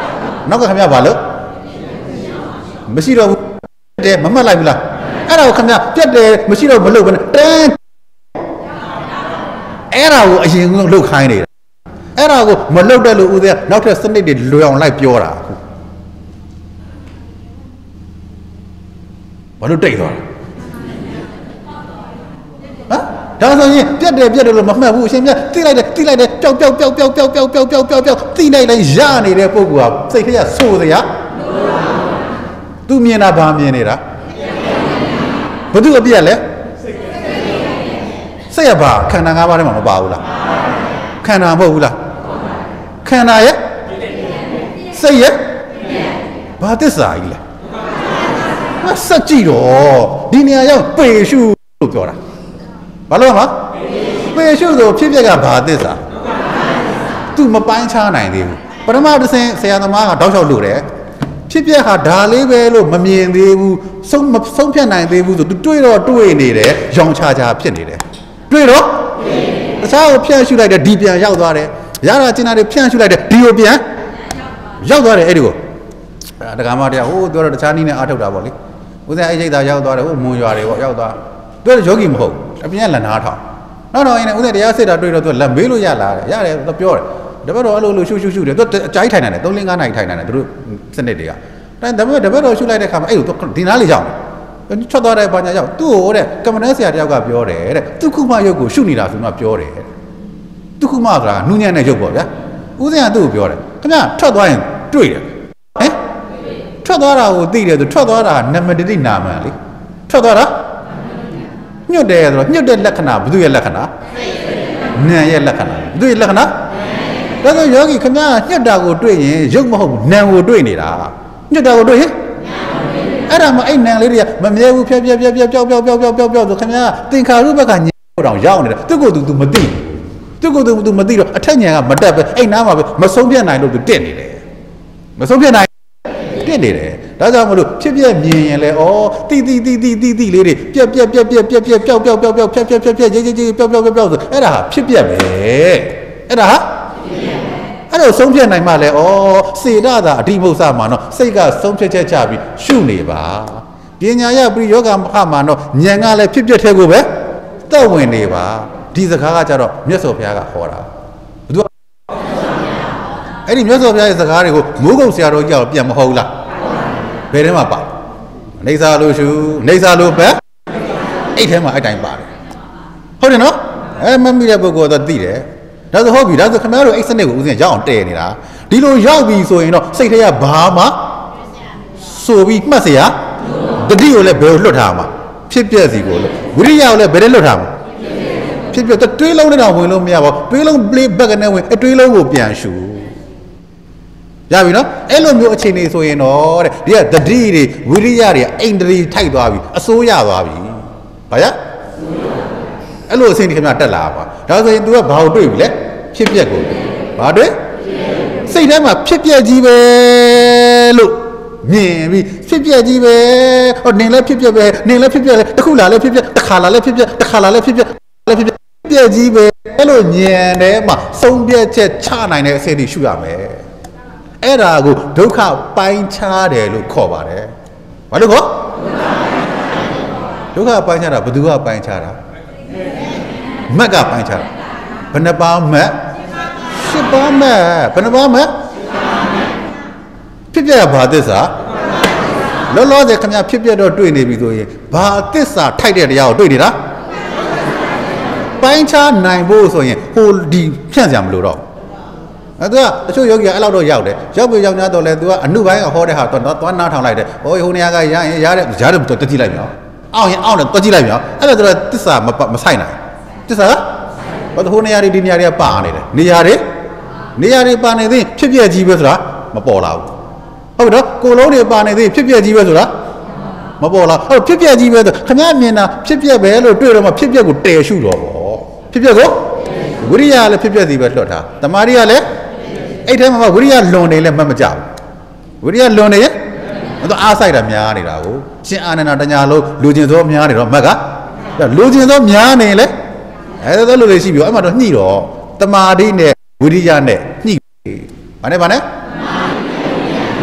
[SPEAKER 1] နောက်ခမရဘာလို့မရှိတော့ဘူးတဲ့မမှတ်လိုက်ဘူးလားအဲ့ဒါကိုခမရပြတ်တယ်မရှိတော့မလုပ်ဘူးတန်းအဲ့ဒါကိုအရင်ကလုတ်ခိုင်းနေတာအဲ့ဒါကိုမလုတ်တဲ့လူဦးသေးနောက်ထပ်စနစ်တွေလွယ်အောင်လိုက်ပြောတာဘာလို့တိတ်သွားလဲဒါဆိုရင်ပြတ်တယ်လို့မမှတ်ဘူးအရှင်မြတ်တိလိုက်တယ်ပျောက်သိလိုက်လိုက်ရနေတဲ့ပုဂ္ဂိုလ်ဟာစိတ်ထဲကဆိုးစရာသူမြင်တာဘာမြင်နေတာဘယ်သူအပြည့်လဲစိတ်ရပါခန္ဓာ၅ပါးထဲမှာမပါဘူးလားခန္ဓာမဟုတ်ဘူးလားခန္ဓာရဲ့စိတ်ရဲ့ဘာသစ္စာကြီးလဲစက်ကြည့်တော့ဒီနေရာရောက်ပေရှုလို့ပြောတာဘာလို့မှာပေရှုဆိုဖြစ်ကဘာသစ္စာသူမပိုင်းခြားနိုင်သေးဘူးပထမတစ်ဆင့်ဆရာသမားကတောက်လျှောက်လို့တယ်ဖြစ်ဟာဒါလေးပဲလို့မမြင်သေးဘူးဆုံးဖြတ်နိုင်သေးဘူးဆိုသူတွေးတော့တွေးနေတယ်ရောင်ချဖြစ်နေတယ်တွေးတော့တခြားကိုဖြန့်ရှုလိုက်တယ်ဒီပြန်ရောက်သွားတယ်ရတာကျင်တာတွေဖြန့်ရှုလိုက်တယ်ဒီကိုပြန်ရောက်သွားတယ်အဲ့ဒီကိုတက္ကမတရားဟိုးပြောတော့တခြားနည်းနဲ့အားထုတ်တာပေါ့လေဦးဇင်းအဲ့ရိတ်သာရောက်သွားတယ်ဟိုမွန်ရွာတွေပေါ့ရောက်သွားသူကယောဂီမဟုတ်အပြင်ကလက်နာထောင်နောက်တော့ရင်ဦးဇင်းတရားစစ်တာတွေ့တော့သူလက်မေးလို့ရလာတယ်ရတယ်သူပြောတယ်တပတ်တော့အဲ့လိုရှုတယ်သူအကြိုက်ထိုင်နေတယ်3-5နိုင်ထိုင်နေတယ်သူတို့စနစ်တွေကတိုင်းတပတ်တော့ရှုလိုက်တဲ့ခါမှာအဲ့လိုဒီနားလေးရောက်ထွက်သွားတဲ့ဘာညာရောက်သူ့ကိုတဲ့ကမ္မနဲဆရာတယောက်ကပြောတယ်တဲ့သူခုမှရုပ်ကိုရှုနေတာဆိုတော့ပြောတယ်သူခုမှဆိုတာနူးညံ့တဲ့ရုပ်ပေါ့ဗျာဦးဇင်းကသူ့ကိုပြောတယ်ခင်ဗျထွက်သွားရင်တွေ့တယ်ဟမ်ထွက်သွားတာကိုသိတယ်ဆိုထွက်သွားတာနမတတိနာမန်လေထွက်သွားတာညွတ်တယ်ဆိုတော့ညွတ်တဲ့လက္ခဏာဘယ်သူရဲ့လက္ခဏာနာရဲ့လက္ခဏာဘယ်သူရဲ့လက္ခဏာဒါဆိုယောဂီခင်ဗျညွတ်တာကိုတွေ့ရင်ရုပ်မဟုတ်ဘူးနာကိုတွေ့နေတာညွတ်တာကိုတွေ့ရင်အဲ့ဒါမှအဲ့နံလေးတွေကမမြဲဘူးဖြက်ပျောက်ဆိုခင်ဗျသင်္ခါရုပ္ပကညို့တောင်ရောက်နေတယ်သူ့ကိုယ်သူမသိသူ့ကိုယ်သူမသိတော့အထက်ညံကမတက်ပဲအဲ့နားမှာပဲမဆုံးဖြတ်နိုင်လို့သူတက်နေတယ်မဆုံးဖြတ်နိုင်တက်နေတယ်ဒါကြောင့်မလို့ဖြစ်မြင်ရင်လေဩတိလေးတွေပြက်ပျောက်ဖြက်ရေးဆိုအဲ့ဒါဟာဖြစ်ပြက်ပဲအဲ့ဒါဟာအဲ့တော့ဆုံးဖြတ်နိုင်မှလဲဩစေတသာအဓိမု္ဆမှာနော်စိတ်ကဆုံးဖြတ်ချက်ချပြီးရှုနေပါပညာရပြီးယောဂမဟာမှာနော်ဉာဏ်ကလည်းဖြစ်တဲ့ကိုပဲတက်ဝင်နေပါဒီစကားကကြတော့မြတ်စွာဘုရားကဟောတာဘယ်သူအဲ့ဒီမြတ်စွာဘုရားရဲ့စကားတွေကိုမိုးကုတ်ဆရာတော်ကြီးကပြန်မဟုတ်လားဘယ်ထဲမှာပါနေစာလို့ရှုနေစာလို့ပဲအဲ့ထဲမှာအဲ့တိုင်းပါတယ်ဟုတ်တယ်နော်မမိတဲ့ပုဂ္ဂိုလ်တော့သိတယ်ဒါဆိုဟုတ်ပြီဒါဆိုခင်ဗျားတို့အဲ့စနစ်ကိုဦးဇင်းရောက်အောင်တည်နေတာဒီလိုရောက်ပြီဆိုရင်တော့စိတ်ထဲကဘာမှဆိုပြီးမှတ်စရာတတိကိုလည်းဘယ်လိုလွတ်ထားမှာဖြစ်ပြက်စီကိုလို့ဝိရိယကိုလည်းဘယ်လိုလွတ်ထားမှာဖြစ်ပြက်တွေးလုံးနဲ့တော့ဝင်လို့မရပါဘူးတွေးလုံး play back နဲ့ဝင်အတွေးလုံးကိုပြန်ရှုရပြီနော်အဲ့လိုမျိုးအခြေအနေဆိုရင်တော့တဲ့ဒီကတတိတွေဝိရိယတွေအိန္ဒြေထိုက်သွားပြီအစိုးရသွားပြီဘာရအဲ့လိုအစဉ်ဒီခင်ဗျာတက်လာပါဒါဆိုရင် तू ကဘာကိုတွေ့ပြီလဲဖြစ်ပြက်ကိုဘာတွေ့စိတ်ထဲမှာဖြစ်ပြက်ကြီးပဲလို့မြင်ပြီးဖြစ်ပြက်ကြီးပဲဟောနင်လည်းဖြစ်ပြက်ပဲနင်လည်းဖြစ်ပြက်လေတစ်ခုလာလည်းဖြစ်ပြက်တစ်ခါလာလည်းဖြစ်ပြက်တစ်ခါလာလည်းဖြစ်ပြက်လည်းဖြစ်ပြက်ကြီးပဲအဲ့လိုညံထဲမှာဆုံးပြက်ချက်ချနိုင်တဲ့အစဉ်တွေရှုရမယ်အဲ့ဒါကိုဒုက္ခပိုင်းခြားတယ်လို့ခေါ်ပါတယ်ဘာလို့ခေါ်ဒုက္ခပိုင်းခြားတာဘယ်သူကပိုင်းခြားတာမက်ကပိုင်းခြားတာဘယ်နှပါးမက်10ပါးမက်ဘယ်နှပါးမက်ဖြစ်ပြရဘာသစ္စာလောလောဆယ်ခင်ဗျဖြစ်ပြတော့တွေ့နေပြီဆိုရင်ဘာသစ္စာထိုက်တဲ့တရားကိုတွေ့နေတာပိုင်းခြားနိုင်ဖို့ဆိုရင်ဟိုဒီဖြန့်စရာမလိုတော့အဲ့ဒါတချို့ယောဂီကအဲ့လောက်တော့ရောက်တယ်ရောက်ပြီးရောက်냐တော့လဲ तू ကအနုပိုင်းကဟောတဲ့ဟာသွားနားထောင်လိုက်တယ်ဟိုနေရာကရရင်ရတယ်တော့တက်ကြည့်လိုက်မြောက်အောင်ရင်အောင်တယ်တက်ကြည့်လိုက်မြောက်အဲ့ဒါဆိုတော့သစ္စာမဆိုင်နိုင်သစ္စာဘာလို့ဟိုနေရာတွေဒီနေရာတွေကပါနေတယ်နေရာတွေပါနေသေးဖြစ်ပြက်ကြီးပဲဆိုတာမပေါ်လာဘူးဟုတ်ပြီနော်ကိုလုံးတွေပါနေသေးဖြစ်ပြက်ကြီးပဲဆိုတာမပေါ်လာဟုတ်ဖြစ်ပြက်ကြီးပဲဆိုခင်ဗျားမြင်တာဖြစ်ပြက်ပဲလို့တွေ့တော့မှဖြစ်ပြက်ကိုတည်ရှုတော့ဗောဖြစ်ပြက်ကိုဝိရိယလည်းဖြစ်ပြက်စီပဲလွှတ်ထားတမာရီကလည်းအဲ့ထဲမှာဝိရိယလွန်နေလဲမှတ်မကြဘူးဝိရိယလွန်နေရင်တော့အားဆိုင်တာများနေတာကိုရှင်အာနန္ဒတညာလုံးလူကျင်သောများနေတော့မက်ကလူကျင်သောများနေလဲအဲ့ဒါလိုလေးရှိပြီအဲ့မှာတော့ညှိတော့တမာတိနဲ့ဝိရိယနဲ့ညှိဘာနဲ့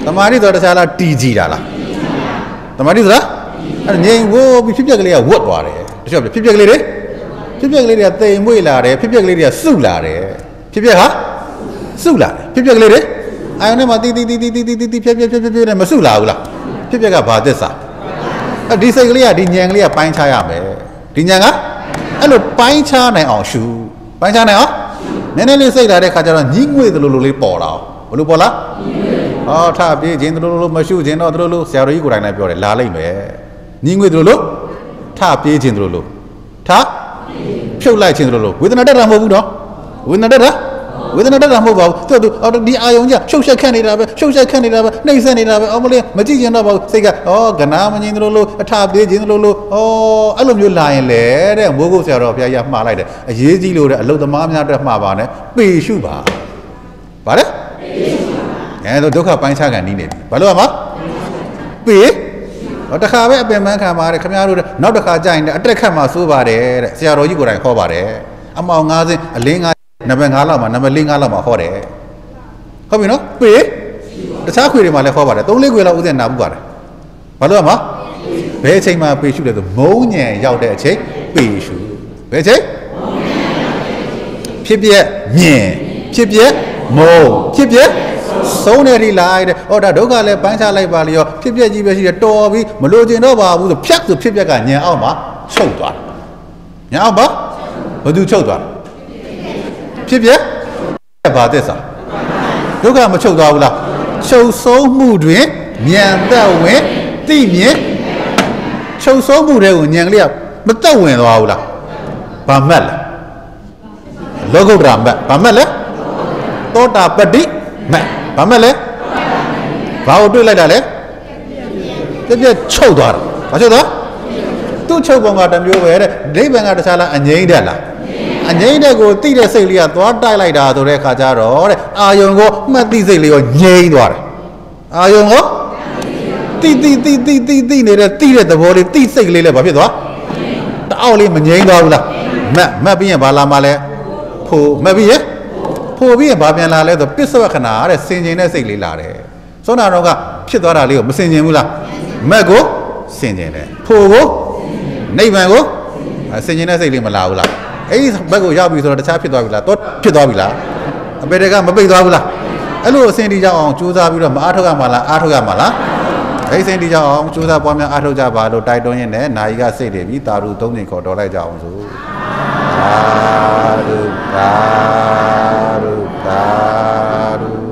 [SPEAKER 1] မာရီဆိုတာတခြားလားတီကြည်တာလားတမာရီဆိုတာအဲ့ငြိမ်ဝိုးပြီးဖြစ်ပျက်ကလေးကဝတ်သွားတယ်တချို့ဖြစ်ပျက်ကလေးတွေကတိမ်မွေ့လာတယ်ဖြစ်ပျက်ကလေးတွေကစုလာတယ်ဖြစ်ပျက်ဟာစုလာတယ်ဖြစ်ပျက်ကလေးတွေအာယုန်ထဲမှာတီဖြက်နဲ့မစုလာဘူးလားဖြစ်ပျက်ကဘာသစ္စာဒီစိတ်ကလေးကဒီဉာဏ်ကလေးကပိုင်းခြားရမယ်ဒီဉာဏ်ကအဲ့လိုပိုင်းခြားနိုင်အောင်ရှုပိုင်းခြားနိုင်အောင်နည်းနည်းလေးစိတ်လာတဲ့ခါကျတော့ညှိငွေ့သလိုလေးပေါ်လာဘလို့ပေါ်လာဟောထပြေးခြင်းသလိုမရှုခြင်းတော့သလိုဆရာတော်ကြီးကိုယ်တိုင်လည်းပြောတယ်လာလိုက်မယ်ညှိငွေ့သလိုထပြေးခြင်းသလိုထဖြုတ်လိုက်ခြင်းသလိုဝေဒနာတက်တာမဟုတ်ဘူးနော်ဝေဒနာတက်တာမဟုတ်ပါဘူးသူဒီအာယုံကြီးရှုပ်ရှက်ခက်နေတာပဲနှိမ့်ဆက်နေတာပဲအော်မလေးမကြည့်ကျင်တော့ပါဘူးစိတ်ကကနာမငြင်းသလိုအထပြေးခြင်းသလိုအဲ့လိုမျိုးလာရင်လေတဲ့မိုးကုတ်ဆရာတော်ဘုရားကြီးမှားလိုက်တယ်အရေးကြီးလို့တဲ့အလုသမားများတက်မှားပါနဲ့ပေရှုပါဗါလဲဒုက္ခပိုင်းခြားကန်နီးနေပြီဘာလို့မှာပေတခါပဲအပင်ပန်းခံပါတယ်ခင်ဗျားတို့နောက်တစ်ခါကြာရင်အတက်ခတ်မှာစိုးပါတယ်တဲ့ဆရာတော်ကြီးကိုယ်တိုင်ခေါ်ပါတယ်အမောင်9စင်းအလင်း9နံပါတ်5လောက်မှာနံပါတ်4 5လောက်မှာဟောတယ်ဟုတ်ပြီနော်ပေတခြားခွေတွေမှာလည်းဟောပါတယ်3 4ခွေလောက်ဥစဉ်နာဘူးပါတယ်ဘာလို့မှာဘယ်အချိန်မှာပေရှုလဲဆိုမုံညံရောက်တဲ့အချိန်ပေရှုဘယ်အချိန်ဖြစ်ပြက်မြင်ဖြစ်ပြက်မုံဖြစ်ပြက်ဆုံးနေပြီလိုက်တဲ့ဟောဒါဒုက္ခလည်းပိုင်းခြားလိုက်ပါလေရောဖြစ်ပြက်ကြီးပဲရှိတယ်တော်ပြီမလိုချင်တော့ပါဘူးဆိုဖြတ်ဆိုဖြစ်ပြက်ကညံအောင်မှာချုပ်သွားတယ်ညံအောင်ပါဘယ်သူချုပ်သွားဖြစ်ပြက်ဘာသစ္စာဒုက္ခမချုပ်သွားဘူးလားချုပ်ဆုံးမှုတွင်ဉာဏ်သက်ဝင်သိမြင်ချုပ်ဆုံးမှုတွေကိုဉာဏ်ကလေးကမသက်ဝင်သွားဘူးလားဘာမှတ်လဲလောကုတ္တရာမှတ်ဘာမှတ်လဲသောတာပတ္တိမှတ်ဘာမှတ်လဲဘာကိုတွေ့လိုက်တာလဲပြပြချုပ်သွားတာဘာချုပ်သွားသူ့ချုပ်ပုံကတစ်မျိုးပဲတဲ့ဒိဗ္ဗံကတခြားလားအငြိမ့်တဲ့လားအငြိမ့်တဲ့ကိုသိတဲ့စိတ်လေးကသွားတိုက်လိုက်တာဆိုတဲ့အခါကျတော့တဲ့အာယုံကိုမှတ်သိစိတ်လေးကိုငြိမ့်သွားတယ်အာယုံကိုတိနေတဲ့တိတဲ့သဘောလေးတိစိတ်လေးလည်းဘာဖြစ်သွားတအောက်လေးမငြိမ့်သွားဘူးလားမှတ်ပြီးရင်ဘာလာမှလဲဖို့မှတ်ပြီးရင်ဖို့ပြီးရင်ဘာပြန်လာလဲဆိုပစ္စဝခဏတဲ့စင်ကျင်တဲ့စိတ်လေးလာတယ်သောနာတော်ကဖြစ်သွားတာလေးကိုမစင်ကျင်ဘူးလားမက်ကိုစင်ကျင်တယ်ဖို့ကိုနိဗ္ဗာန်ကိုစင်ကျင်တဲ့စိတ်လေးမလာဘူးလားအဲ့ဒီဘက်ကိုရောက်ပြီဆိုတော့တခြားဖြစ်သွားပြီလားတော့ဖြစ်သွားပြီလားအပေတကမပိတ်သွားဘူးလားအဲ့လိုအစဉ်တည်ကြအောင်ကြိုးစားပြီးတော့မအားထုတ်ရမှာလားအားထုတ်ရမှာလားအဲ့ဒီအစဉ်တည်ကြအောင်ကြိုးစားပွားများအားထုတ်ကြပါလို့တိုက်တွန်းရင်းနဲ့နာယီကစိတ်တွေပြီးတာရု3ချိန်ခေါ်တော်လိုက်ကြအောင်ဆိုသာဓုသာဓုသာဓု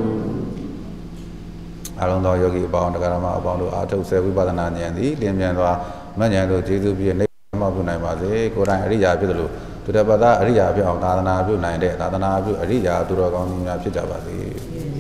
[SPEAKER 1] အလုံးသောယောဂီအပေါင်းတရားဓမ္မအပေါင်းတို့အားထုတ်ဆဲဝိပဿနာဉာဏ်သည်လင်းမြန်စွာမဉဏ်တို့ကျေးဇူးပြည့်နိဗ္ဗာန်မှာပြုနိုင်ပါစေကိုယ်တိုင်အရိယာဖြစ်သလိုသူတပ္ပတအရိယာဖြစ်အောင်သာသနာပြုနိုင်တဲ့သာသနာပြုအရိယာသူတော်ကောင်းများဖြစ်ကြပါစေ